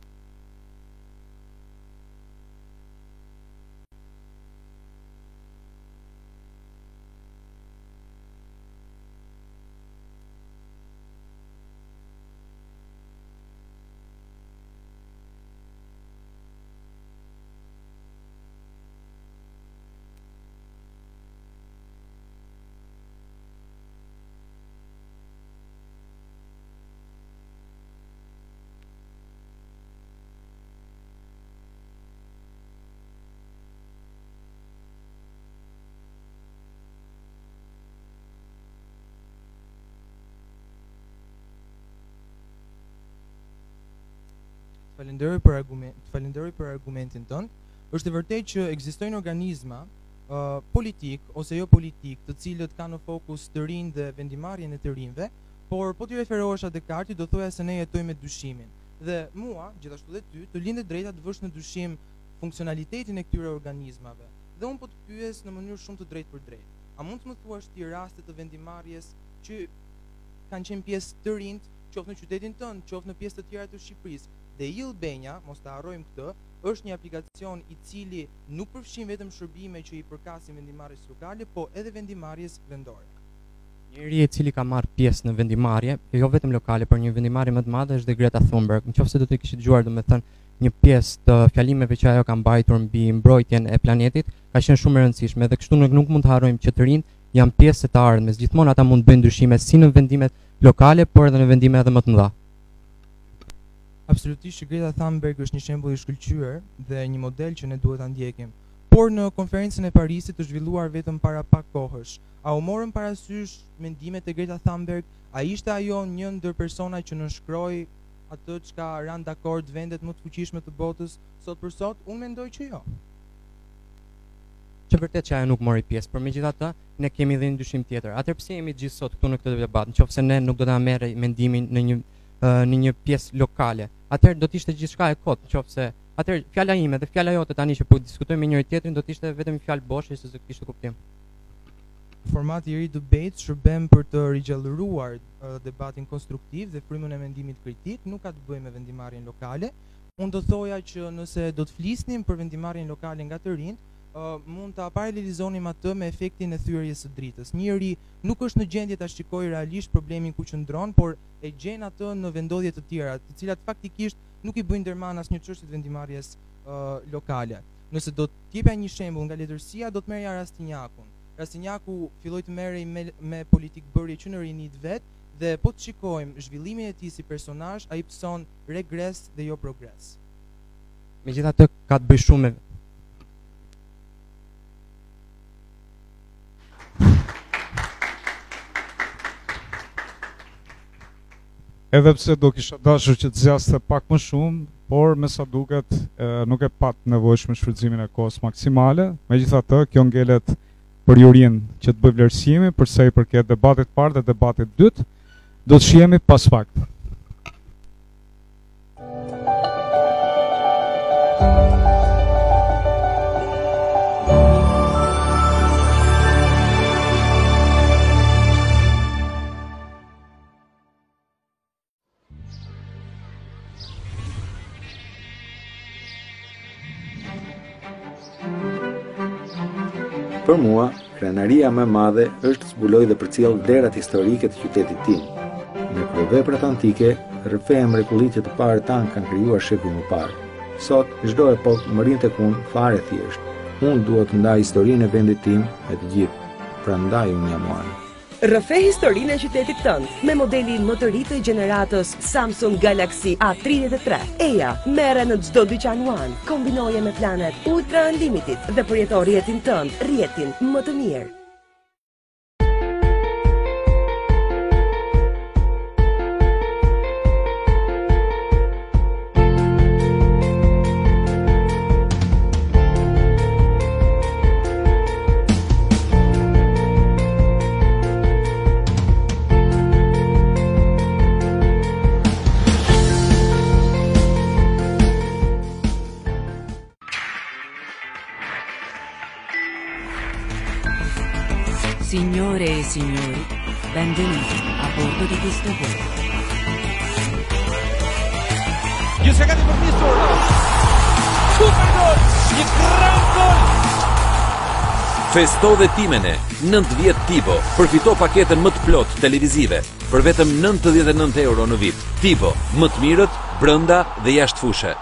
Falenderoj për argument, falenderoj për argumentin tënd. Është e vërtetë që ekzistojnë organizma uh, politik ose jo politik, të cilët kanë në fokus të rinj dhe vendimarrjen e të rinjve, por po ti referohesh atë karti do thoya se ne jetojmë me dyshimin. Dhe mua, gjithashtu dhe ty, të lindet drejta të vësh në dyshim funksionalitetin e këtyre organizmave. Dhe unë po të pyes në mënyrë shumë të drejtë për drejtë. A mund të më thuash ti raste të vendimarrjes që kanë qenë pjesë të rinjt, qoftë në qytetin tënd, qoftë në pjesë të tjera të Shqipërisë? Dhe Ilbenja, mos të harrojmë këtë, është një aplikacion i cili nuk përfshin vetëm shërbime që i përkasin vendimarrjes lokale, po edhe vendimarrjes vendore. Njëri i cili ka marrë pjesë në vendimarrje, jo vetëm lokale, por një vendimarrje më të madhe është dhe Greta Thunberg. Nëse do të kishit dëgjuar, domethënë një pjesë të fjalimeve që ajo ka mbajtur mbi mbrojtjen e planetit, ka qenë shumë e rëndësishme dhe kështu nuk mund të harrojmë që të rinjt janë pjesë të ardhmes. Gjithmonë ata mund të bëjnë ndryshime si në vendimet lokale, por edhe në vendime edhe më të mëdha. Absolutisht që Greta Thunberg është një shembull i shkëlqyer dhe një model që ne duhet ta ndjekim. Por në konferencën e Parisit të zhvilluar vetëm para pak kohësh, a u morën parasysh mendimet e Greta Thunberg? A ishte ajo një ndër persona që nënshkroi atë çka ran dakord vendet më të fuqishme të botës sot për sot? Unë mendoj që jo. Që vërtet që ajo nuk mori pjesë, por megjithatë ne kemi dhe një dyshim tjetër. Atëherë pse jemi gjithë sot këtu në këtë debat? Nëse ne nuk do ta merrej mendimin në një në një pjesë lokale, atëherë do të ishte gjithçka e kot, nëse atëherë fjala ime dhe fjala jote tani që po diskutojmë me njëri tjetrin do të ishte vetëm një fjalë boshe që s'do të kishte kuptim. Formati i ri debate shërben për të rigjallëruar uh, debatin konstruktiv dhe frymën e mendimit kritik, nuk ka të bëjë me vendimarrjen lokale. Unë do thoja që nëse do të flisnim për vendimarrjen lokale nga të rinjt, uh, mund ta paralelizonim atë me efektin e thyrjes së dritës. Njëri nuk është në gjendje ta shikojë realisht problemin ku qëndron, por e gjen atë në vendodhje të tjera, të cilat faktikisht nuk i bëjnë ndërmarrje asnjë çështje vendimarrjes uh, lokale. Nëse do të jepja një shembull nga letërsia, do të merrja Rastinjakun. Rastinjaku filloi të merrej me, me politikë bërje që në rinit vet, dhe po të shikojmë zhvillimin e tij si personazh, ai pëson regres dhe jo progres. Megjithatë ka të bëjë shumë me Edhe pse do kisha dashur që të zgjaste pak më shumë, por me sa duket e, nuk e pat nevojshme shfrytëzimin e kohës maksimale. Megjithatë, kjo ngelet për jurin që të bëj vlerësimi për sa i përket debatit parë dhe debatit dytë. Do të shihemi pas pak. Për mua, krenaria më e madhe është zbuloj dhe përcjell vlerat historike të qytetit tim. Në kryeveprat antike, rrëfeja mrekullitë të parë tanë kanë krijuar shekuj më parë. Sot, çdo epokë më rin tek unë fare thjesht. Unë duhet të ndaj historinë e vendit tim me të gjithë. Prandaj unë jam Muani. Rrëfe historinë e qytetit tënd me modelin më të ri të gjeneratës Samsung Galaxy A tridhjetë e tre. Eja, merre në çdo dyqan One. Kombinoje me planet Ultra Unlimited dhe përjeto rrjetin tënd, rrjetin më të mirë. Signore e signori, benvenuti a bordo di questo volo. Një sekondë për nisur. Super gol! Një gran gol! Festo dhe Timene, nëntëdhjetë Tivo, përfito paketën më të plot televizive për vetëm nëntëdhjetë e nëntë euro në vit. Tivo, më të mirët, brenda dhe jashtë fushë.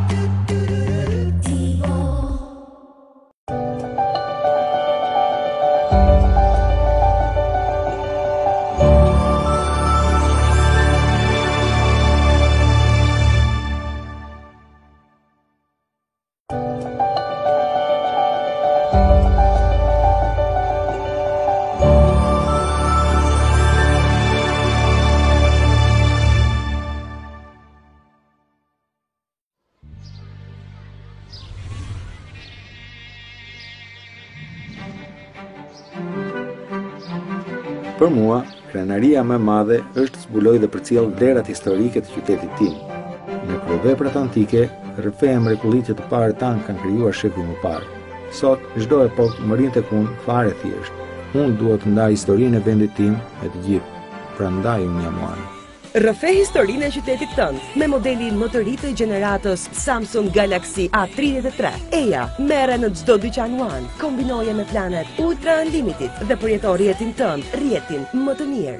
Për mua, krenaria më e madhe është zbuloj dhe përcjell vlerat historike të qytetit tim. Në kryeveprat antike, rrëfeja mrekullitë të parë tanë kanë krijuar shekuj më parë. Sot, çdo epokë më rin tek unë fare thjesht. Unë duhet të ndaj historinë e vendit tim me të gjithë. Prandaj unë jam Muani. Rrëfe historinë e qytetit tënd me modelin më të ri të gjeneratës Samsung Galaxy A tridhjetë e tre. Eja, merre në çdo dyqan One. Kombinoje me planet Ultra Unlimited dhe përjeto rrjetin tënd, rrjetin më të mirë.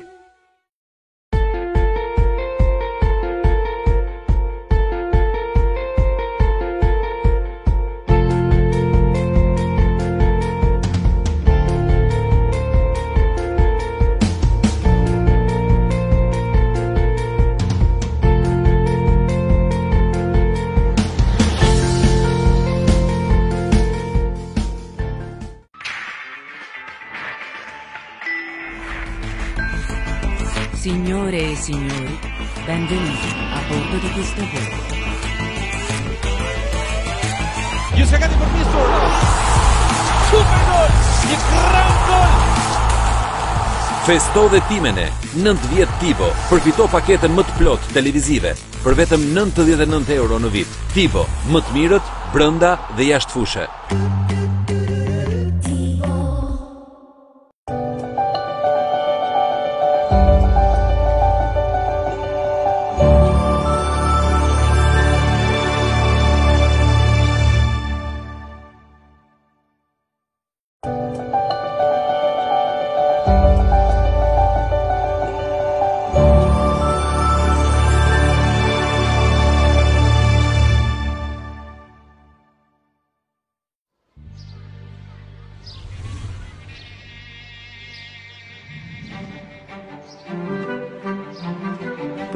Signore e signori, benvenuti a bordo di questo volo. Një sekondë për nisur. Super gol! Një gran gol! Festo dhe Timene, nëntëdhjetë Tivo, përfito paketën më të plot televizive për vetëm nëntëdhjetë e nëntë euro në vit. Tivo, më të mirët, brenda dhe jashtë fushë.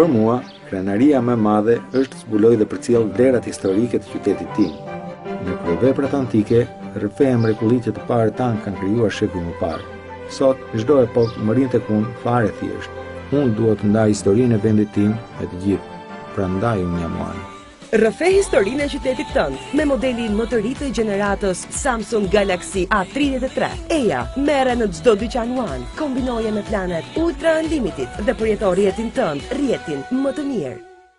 Për mua, krenaria më e madhe është të zbuloj dhe përcjell vlerat historike të qytetit tim. Në kryeveprat antike, rrëfeja e mrekullitë të parë tanë kanë krijuar shekuj më parë. Sot, çdo epokë më rrin tek unë fare thjesht. Unë dua të ndaj historinë e vendit tim me të gjithë. Prandaj unë jam Muan. Rrëfe historinë e qytetit tënd me modelin më të ri të gjeneratës Samsung Galaxy A tridhjetë e tre. Eja, merre në çdo dyqan One, kombinoje me planet Ultra Unlimited dhe përjeto rjetin tënd, rjetin më të mirë.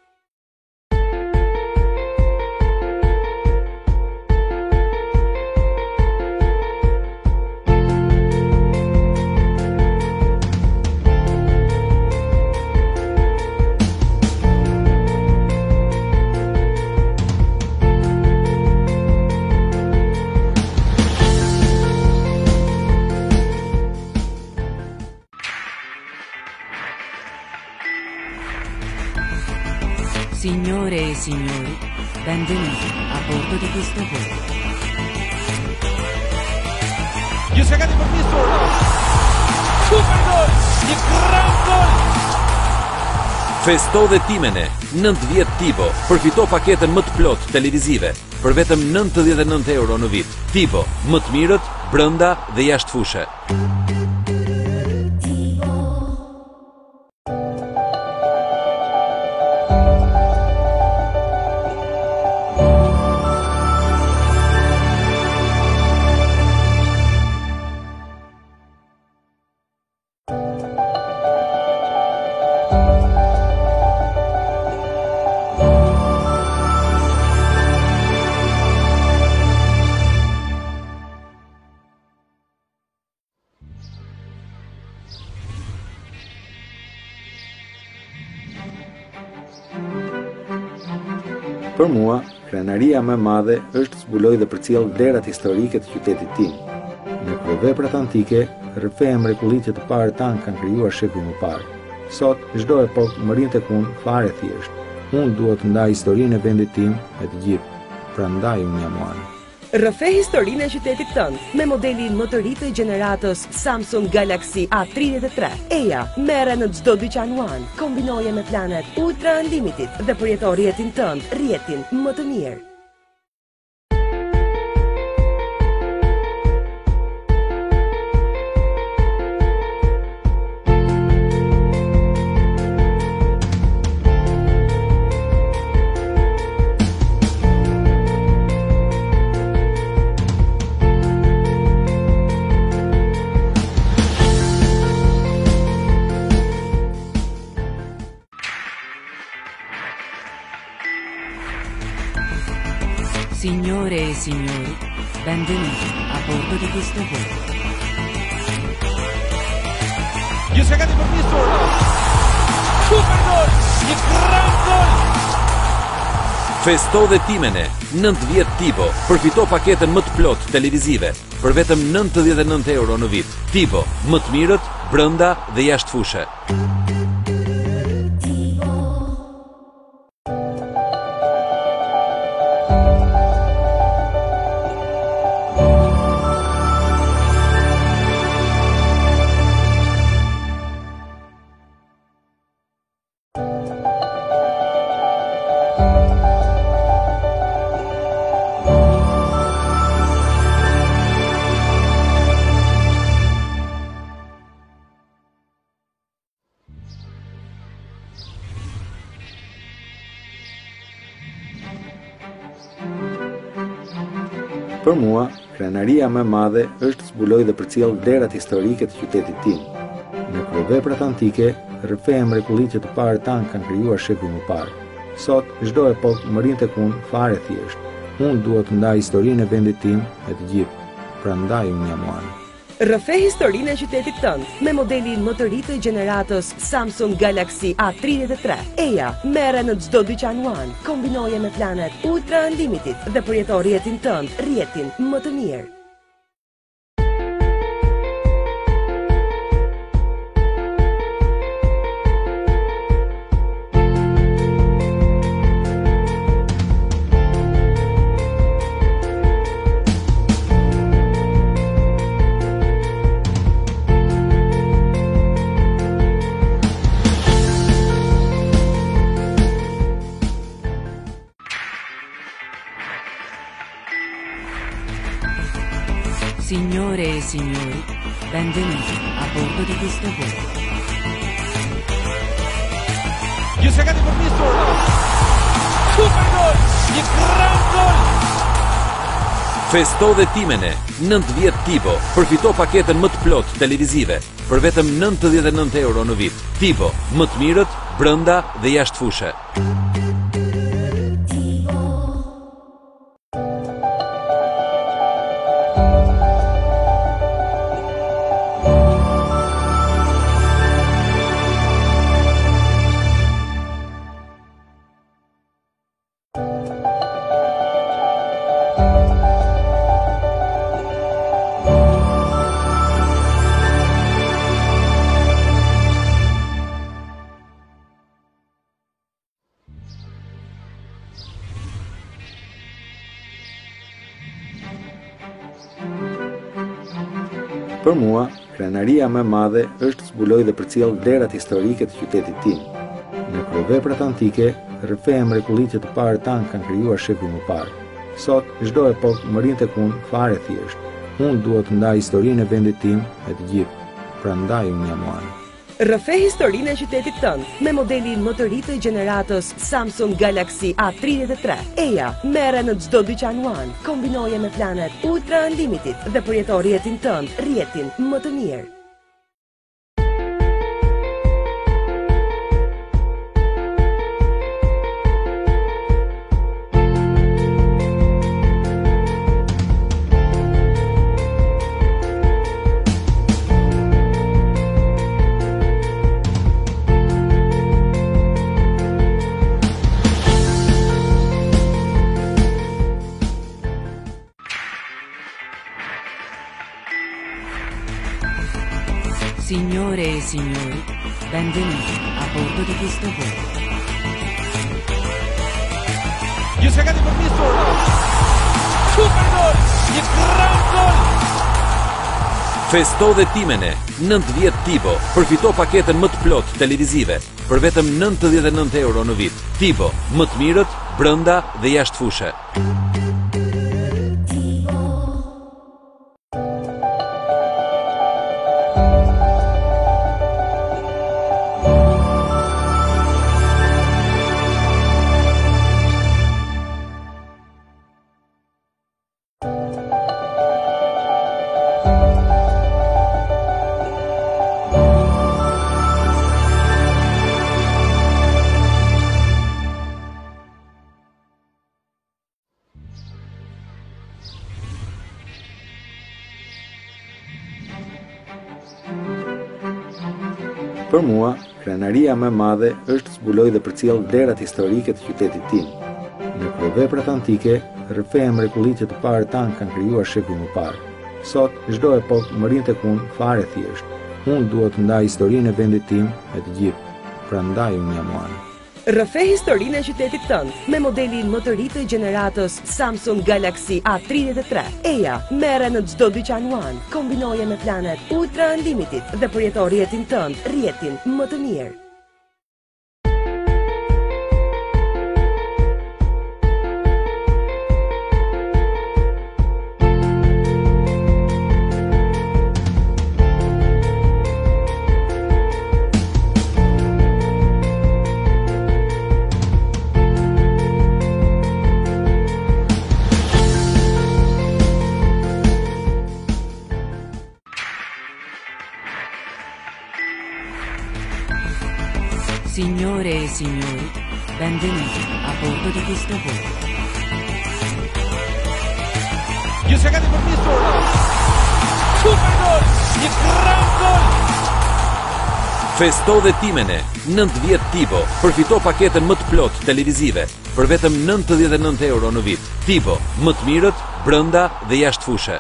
Signore e signori, benvenuti a bordo di questo volo. Një sekondë për nisur. Super gol! Një gran gol! Festo dhe timene, nëntë vjet Tibo, përfito paketën më të plot televizive për vetëm nëntëdhjetë e nëntë euro në vit. Tibo, më të mirët, brenda dhe jashtë fushë. Për mua, krenaria më e madhe është të zbuloj dhe përcjell vlerat historike të qytetit tim. Në kryeveprat antike, rrëfeja e mrekullitë të parë tanë kanë krijuar shekuj më parë. Sot, çdo epokë më rrin tek unë fare thjesht. Unë dua të ndaj historinë e vendit tim me të gjithë. Prandaj unë jam Muan. Rrëfe historinë e qytetit tënd me modelin më të ri të gjeneratës Samsung Galaxy A tridhjetë e tre. Eja, merre në çdo dyqan One, kombinoje me planet Ultra Unlimited dhe përjeto rjetin tënd, rjetin më të mirë. Signore e signori, benvenuti a bordo di questo volo. Një sekondë për nisur. Super gol! Një gran gol! Festo dhe timene, nëntë vjet Tibo, përfito paketën më të plot televizive për vetëm nëntëdhjetë e nëntë euro në vit. Tibo, më të mirët, brenda dhe jashtë fushë. Për mua, krenaria më e madhe është të zbuloj dhe përcjell vlerat historike të qytetit tim. Në kryeveprat antike, rrëfeja e mrekullitë të parë tanë kanë krijuar shekuj më parë. Sot, çdo epokë më rrin tek unë fare thjesht. Unë dua të ndaj historinë e vendit tim me të gjithë. Prandaj unë jam Muan. Rrëfe historinë e qytetit tënd me modelin më të ri të gjeneratës Samsung Galaxy A tridhjetë e tre. Eja, merre në çdo dyqan One, kombinoje me planet Ultra Unlimited dhe përjeto rjetin tënd, rjetin më të mirë. Signore e signori, benvenuti a bordo di questo volo. Një sekondë për nisur. Super gol! Një gran gol! Festo dhe Timene, nëntëdhjetë Tibo, përfito paketën më të plot televizive për vetëm nëntëdhjetë e nëntë euro në vit. Tibo, më të mirët, brenda dhe jashtë fushë. Për mua, krenaria më e madhe është zbuloj dhe përcjell vlerat historike të qytetit tim. Në kryeveprat antike, rrëfeja mrekullitë të parë tanë kanë krijuar shekuj më parë. Sot, çdo epokë më rrin tek unë fare thjesht. Unë duhet të ndaj historinë e vendit tim me të gjithë. Prandaj unë jam Muani. Rrëfe historinë e qytetit tënd me modelin më të ri të gjeneratës Samsung Galaxy A tridhjetë e tre. Eja, merre në çdo dyqan One. Kombinoje me planet Ultra Unlimited dhe përjeto rjetin tënd, rjetin më të mirë. Signore e signori, benvenuti a bordo di questo volo. Një sekondë për nisur. Super gol! Një gran gol! Festo dhe Timene, nëntëdhjetë Tibo, përfito paketën më të plot televizive për vetëm nëntëdhjetë e nëntë euro në vit. Tibo, më të mirët, brenda dhe jashtë fushë. Për mua, krenaria më e madhe është zbuloj dhe përcjell vlerat historike të qytetit tim. Në kryeveprat antike, rrëfeja mrekullitë të parë tanë kanë krijuar shekuj më parë. Sot, çdo epokë më rrin tek unë fare thjesht. Unë duhet të ndaj historinë e vendit tim me të gjithë. Prandaj unë jam Muani. Rrëfe historinë e qytetit tënd me modelin më të ri të gjeneratës Samsung Galaxy A tridhjetë e tre. Eja, merre në çdo dyqan One. Kombinoje me planet Ultra Unlimited dhe përjeto rjetin tënd, rjetin më të mirë. Signore e signori, benvenuti a bordo di questo volo. Një sekondë për nisur. Super gol! Një gran gol! Festo dhe Timene, nëntëdhjetë Tibo, përfito paketën më të plot televizive për vetëm nëntëdhjetë e nëntë euro në vit. Tibo, më të mirët, brenda dhe jashtë fushë.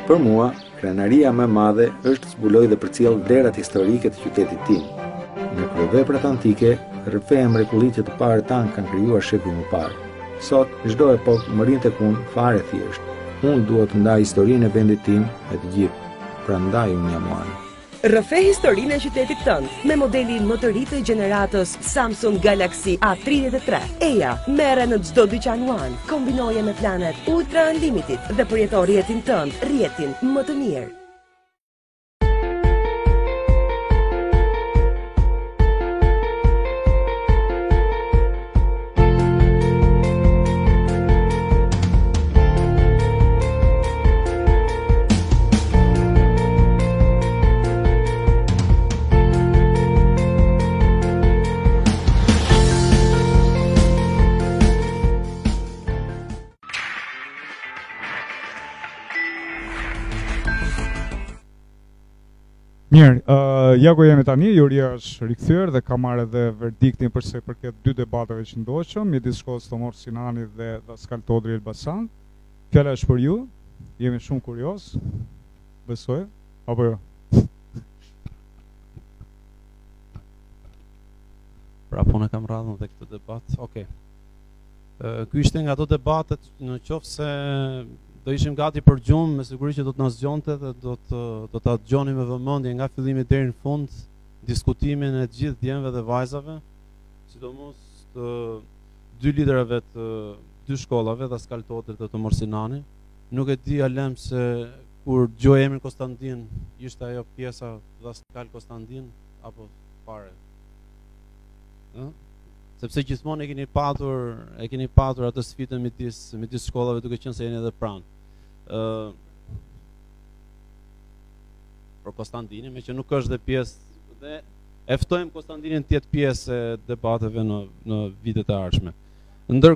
Për mua, krenaria më e madhe është zbuloj dhe përcjell vlerat historike të qytetit tim. Në kryeveprat antike, rrëfeja e mrekullitë të parë tanë kanë krijuar shekuj më parë. Sot, çdo epokë më rrin tek unë fare thjesht. Unë dua të ndaj historinë e vendit tim me të gjithë. Prandaj unë jam One. Rrëfe historinë e qytetit tënd me modelin më të ri të gjeneratës Samsung Galaxy A tridhjetë e tre. Eja merre në çdo dyqan One. Kombinoje me planet Ultra Unlimited dhe përjeto rjetin tënd, rjetin më të mirë. Mirë, uh, ja ku jemi tani, Juria është rikthyer dhe ka marrë edhe verdiktin për sa i përket dy debateve që ndoqën midis shkollës Tomor Sinani dhe Daskal Todri Elbasan. Fjala është për ju. Jemi shumë kurioz. Besoj, apo jo? Pra po në kam radhën dhe këtë debat. Okej. Okay. Ky ishte nga ato debatet në qoftë se do ishim gati për gjumë, me siguri që do të na zgjonte dhe do të do ta dëgjonim me vëmendje nga fillimi deri në fund diskutimin e gjithë djemve dhe vajzave, sidomos të dy liderëve të dy shkollave, Daskal Todri dhe Tomor Sinani. Nuk e di alem se kur dëgjoj emrin Konstantin, ishte ajo pjesa Daskal Konstantin apo fare. Ëh? Sepse gjithmonë e keni patur, e keni patur atë sfidën midis midis shkollave duke qenë se jeni edhe pranë. Ë uh, Për Konstantinin, me që nuk është dhe pjesë dhe e ftojmë Konstantinin të jetë pjesë e debateve në në vitet e ardhshme. Ndër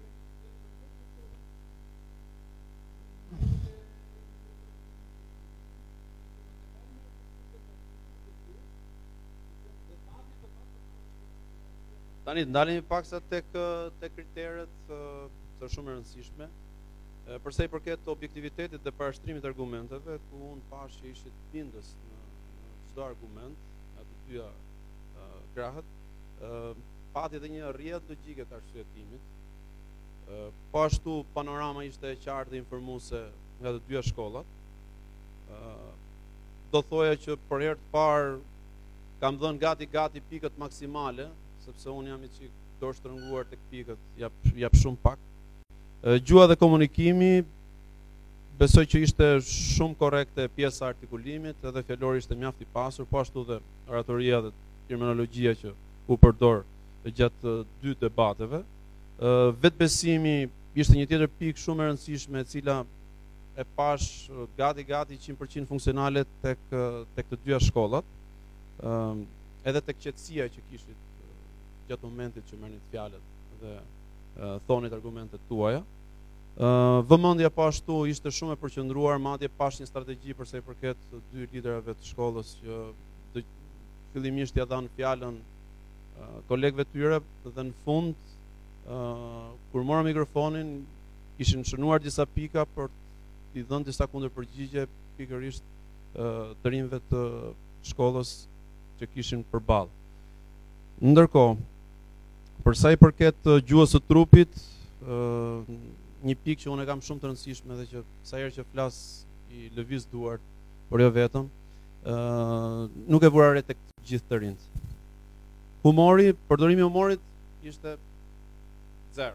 Tani ndalemi paksa tek tek kriteret të shumë e rëndësishme. Përsa i përket objektivitetit dhe parashtrimit argumenteve, ku unë pash që ishit bindës në çdo argument, nga të dyja krahët, pati edhe një rrjedhë logjike të arsyetimit. Po ashtu panorama ishte e qartë dhe informuese nga të dyja shkollat. Do thoja që për herë të parë kam dhënë gati gati pikët maksimale, sepse unë jam i çik dorë shtrënguar tek pikët, jap jap shumë pak. Gjua dhe komunikimi, besoj që ishte shumë korekte pjesa artikulimit, edhe fjalori ishte mjaft i pasur, po ashtu dhe oratoria dhe terminologjia që u përdor gjatë dy debateve. Vetbesimi ishte një tjetër pikë shumë e rëndësishme, e cila e pash gati gati njëqind përqind funksionale tek tek të dyja shkollat. Edhe tek qetësia që kishit gjatë momentit që merrnit fjalët dhe uh, thonit argumentet tuaja. Uh, vëmendja po ashtu ishte shumë e përqendruar, madje pash një strategji përsa i përket dy liderëve të shkollës që dë, fillimisht ja dhanë fjalën uh, kolegëve tyre dhe në fund uh, kur morën mikrofonin kishin shënuar disa pika për t'i dhënë disa kundërpërgjigje pikërisht uh, të rinjve të shkollës që kishin përballë. Ndërkohë, përsa i përket uh, gjuhës së trupit, uh, një pikë që unë e kam shumë të rëndësishme dhe që sa herë që flas i lëviz duart, por jo vetëm, uh, nuk e vura re tek gjithë të rinjt. Humori, përdorimi i humorit ishte zero.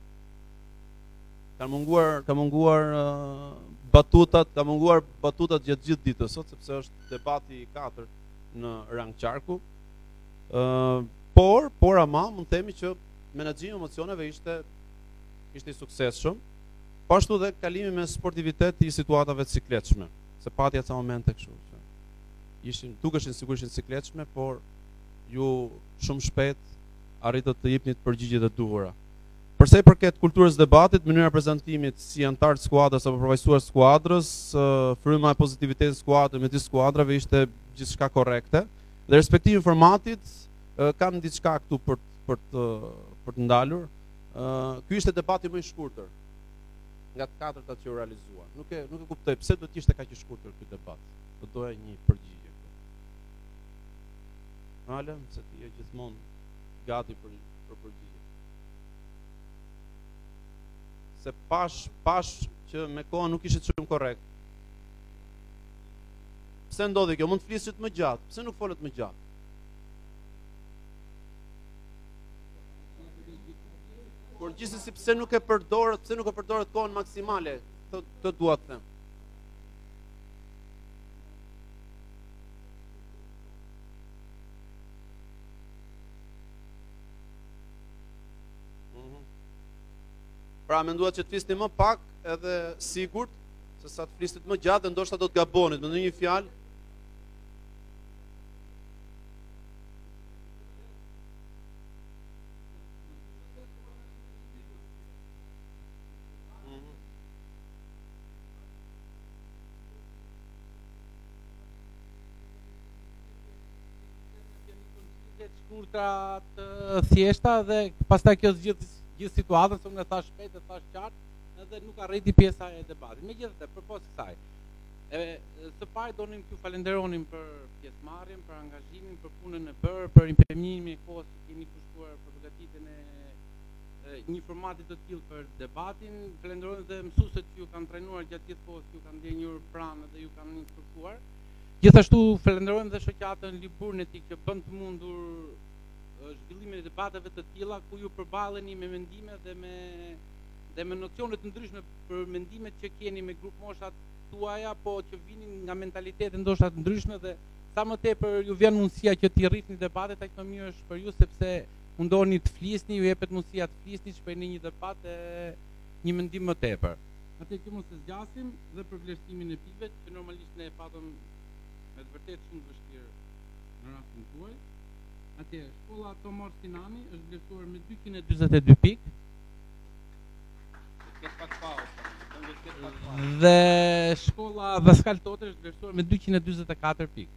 Ka munguar, ka munguar uh, batutat, ka munguar batutat gjatë gjithë ditës sot, sepse është debati i katërt në rang qarku. Uh, por, por ama, mund të themi që menaxhimi i emocioneve ishte ishte i suksesshëm, po ashtu dhe kalimi me sportivitet i situatave të sikletshme, se pati ato momente kështu që ishin dukeshin sigurisht të sikletshme, por ju shumë shpejt arritët të jepnit përgjigjet e duhura. Përsa i përket kulturës debatit, mënyra e prezantimit si antar të skuadrës apo përfaqësuar skuadrës, uh, fryma e pozitivitetit të skuadrës me të skuadrave ishte gjithçka korrekte. Dhe respektimi i formatit uh, kam diçka këtu për për të për të ndalur. Uh, ky ishte debati më i shkurtër nga të katërta që u realizuan. Nuk e nuk e kuptoj pse do të ishte kaq i shkurtër ky debat. Do doja një përgjigje këtu. Alem, se ti je gjithmonë gati për për përgjigje. Se pash pash që me kohën nuk ishte shumë korrekt. Pse ndodhi kjo? Mund të flisit më gjatë. Pse nuk folet më gjatë? Por gjithsesi pse nuk e përdoret, pse nuk e përdoret kohën maksimale? Të, të dua të them. Pra menduat që të flisni më pak edhe sigurt se sa të flistit më gjatë dhe ndoshta do të gabonit me ndonjë fjalë. Shkurtra të thjeshta dhe pastaj kjo zgjidh gjithë situatën, se unë e thash shpejt, e thash qartë edhe nuk arriti pjesa e debatit. Megjithatë, përpos kësaj, e së pari donim t'ju falenderonim për pjesëmarrjen, për angazhimin, për punën e bërë, për impenjimin e kohës që keni kushtuar për përgatitjen e një formati të tillë për debatin. Falenderojmë dhe mësuesit që ju kanë trajnuar gjatë gjithë kohës, që ju kanë ndjenjur pranë dhe ju kanë instruktuar. Gjithashtu falenderojmë dhe shoqatën Liburnetik që bën të mundur zhvillimin e debateve të tilla ku ju përballeni me mendime dhe me dhe me nocione të ndryshme për mendimet që keni me grup moshat tuaja, po që vinin nga mentalitete ndoshta të ndryshme dhe sa më tepër ju vjen mundësia që t'i rritni debatet, aq më mirë është për ju sepse mundoni të flisni, ju jepet mundësia të flisni, shpërni një debat e një mendim më tepër. Atë që mos e zgjasim dhe për vlerësimin e pikëve që normalisht ne e patëm me të vërtetë shumë të vështirë në rastin tuaj. Atje, shkolla Tomor Sinani është vlerësuar me dyqind e dyzet e dy pikë. Dhe shkolla Daskal Totër është vlerësuar me dyqind e dyzet e katër pikë.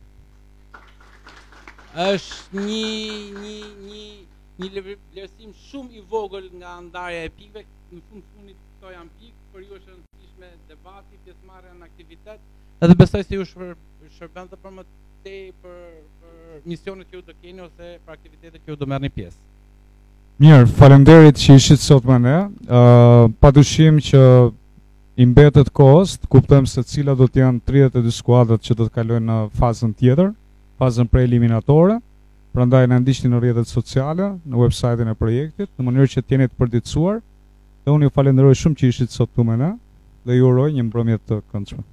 Është një një një një vlerësim shumë i vogël nga ndarja e pikëve. Në fund fundit këto janë pikë, por ju është e rëndësishme debati, pjesëmarrja në aktivitet, edhe besoj se ju shërben dhe për më tej për për misionet që ju do keni ose për aktivitetet që ju do merrni pjesë. Mirë, faleminderit që ishit sot me ne. Uh, Padyshim që i mbetet kohës, kuptojmë se cilat do të janë tridhjetë e dy skuadrat që do të kalojnë në fazën tjetër, fazën preeliminatore. Prandaj na ndiqni në rrjetet sociale, në website-in e projektit, në mënyrë që të jeni të përditësuar. Dhe unë ju falenderoj shumë që ishit sot këtu me ne dhe ju uroj një mbrëmje të këndshme.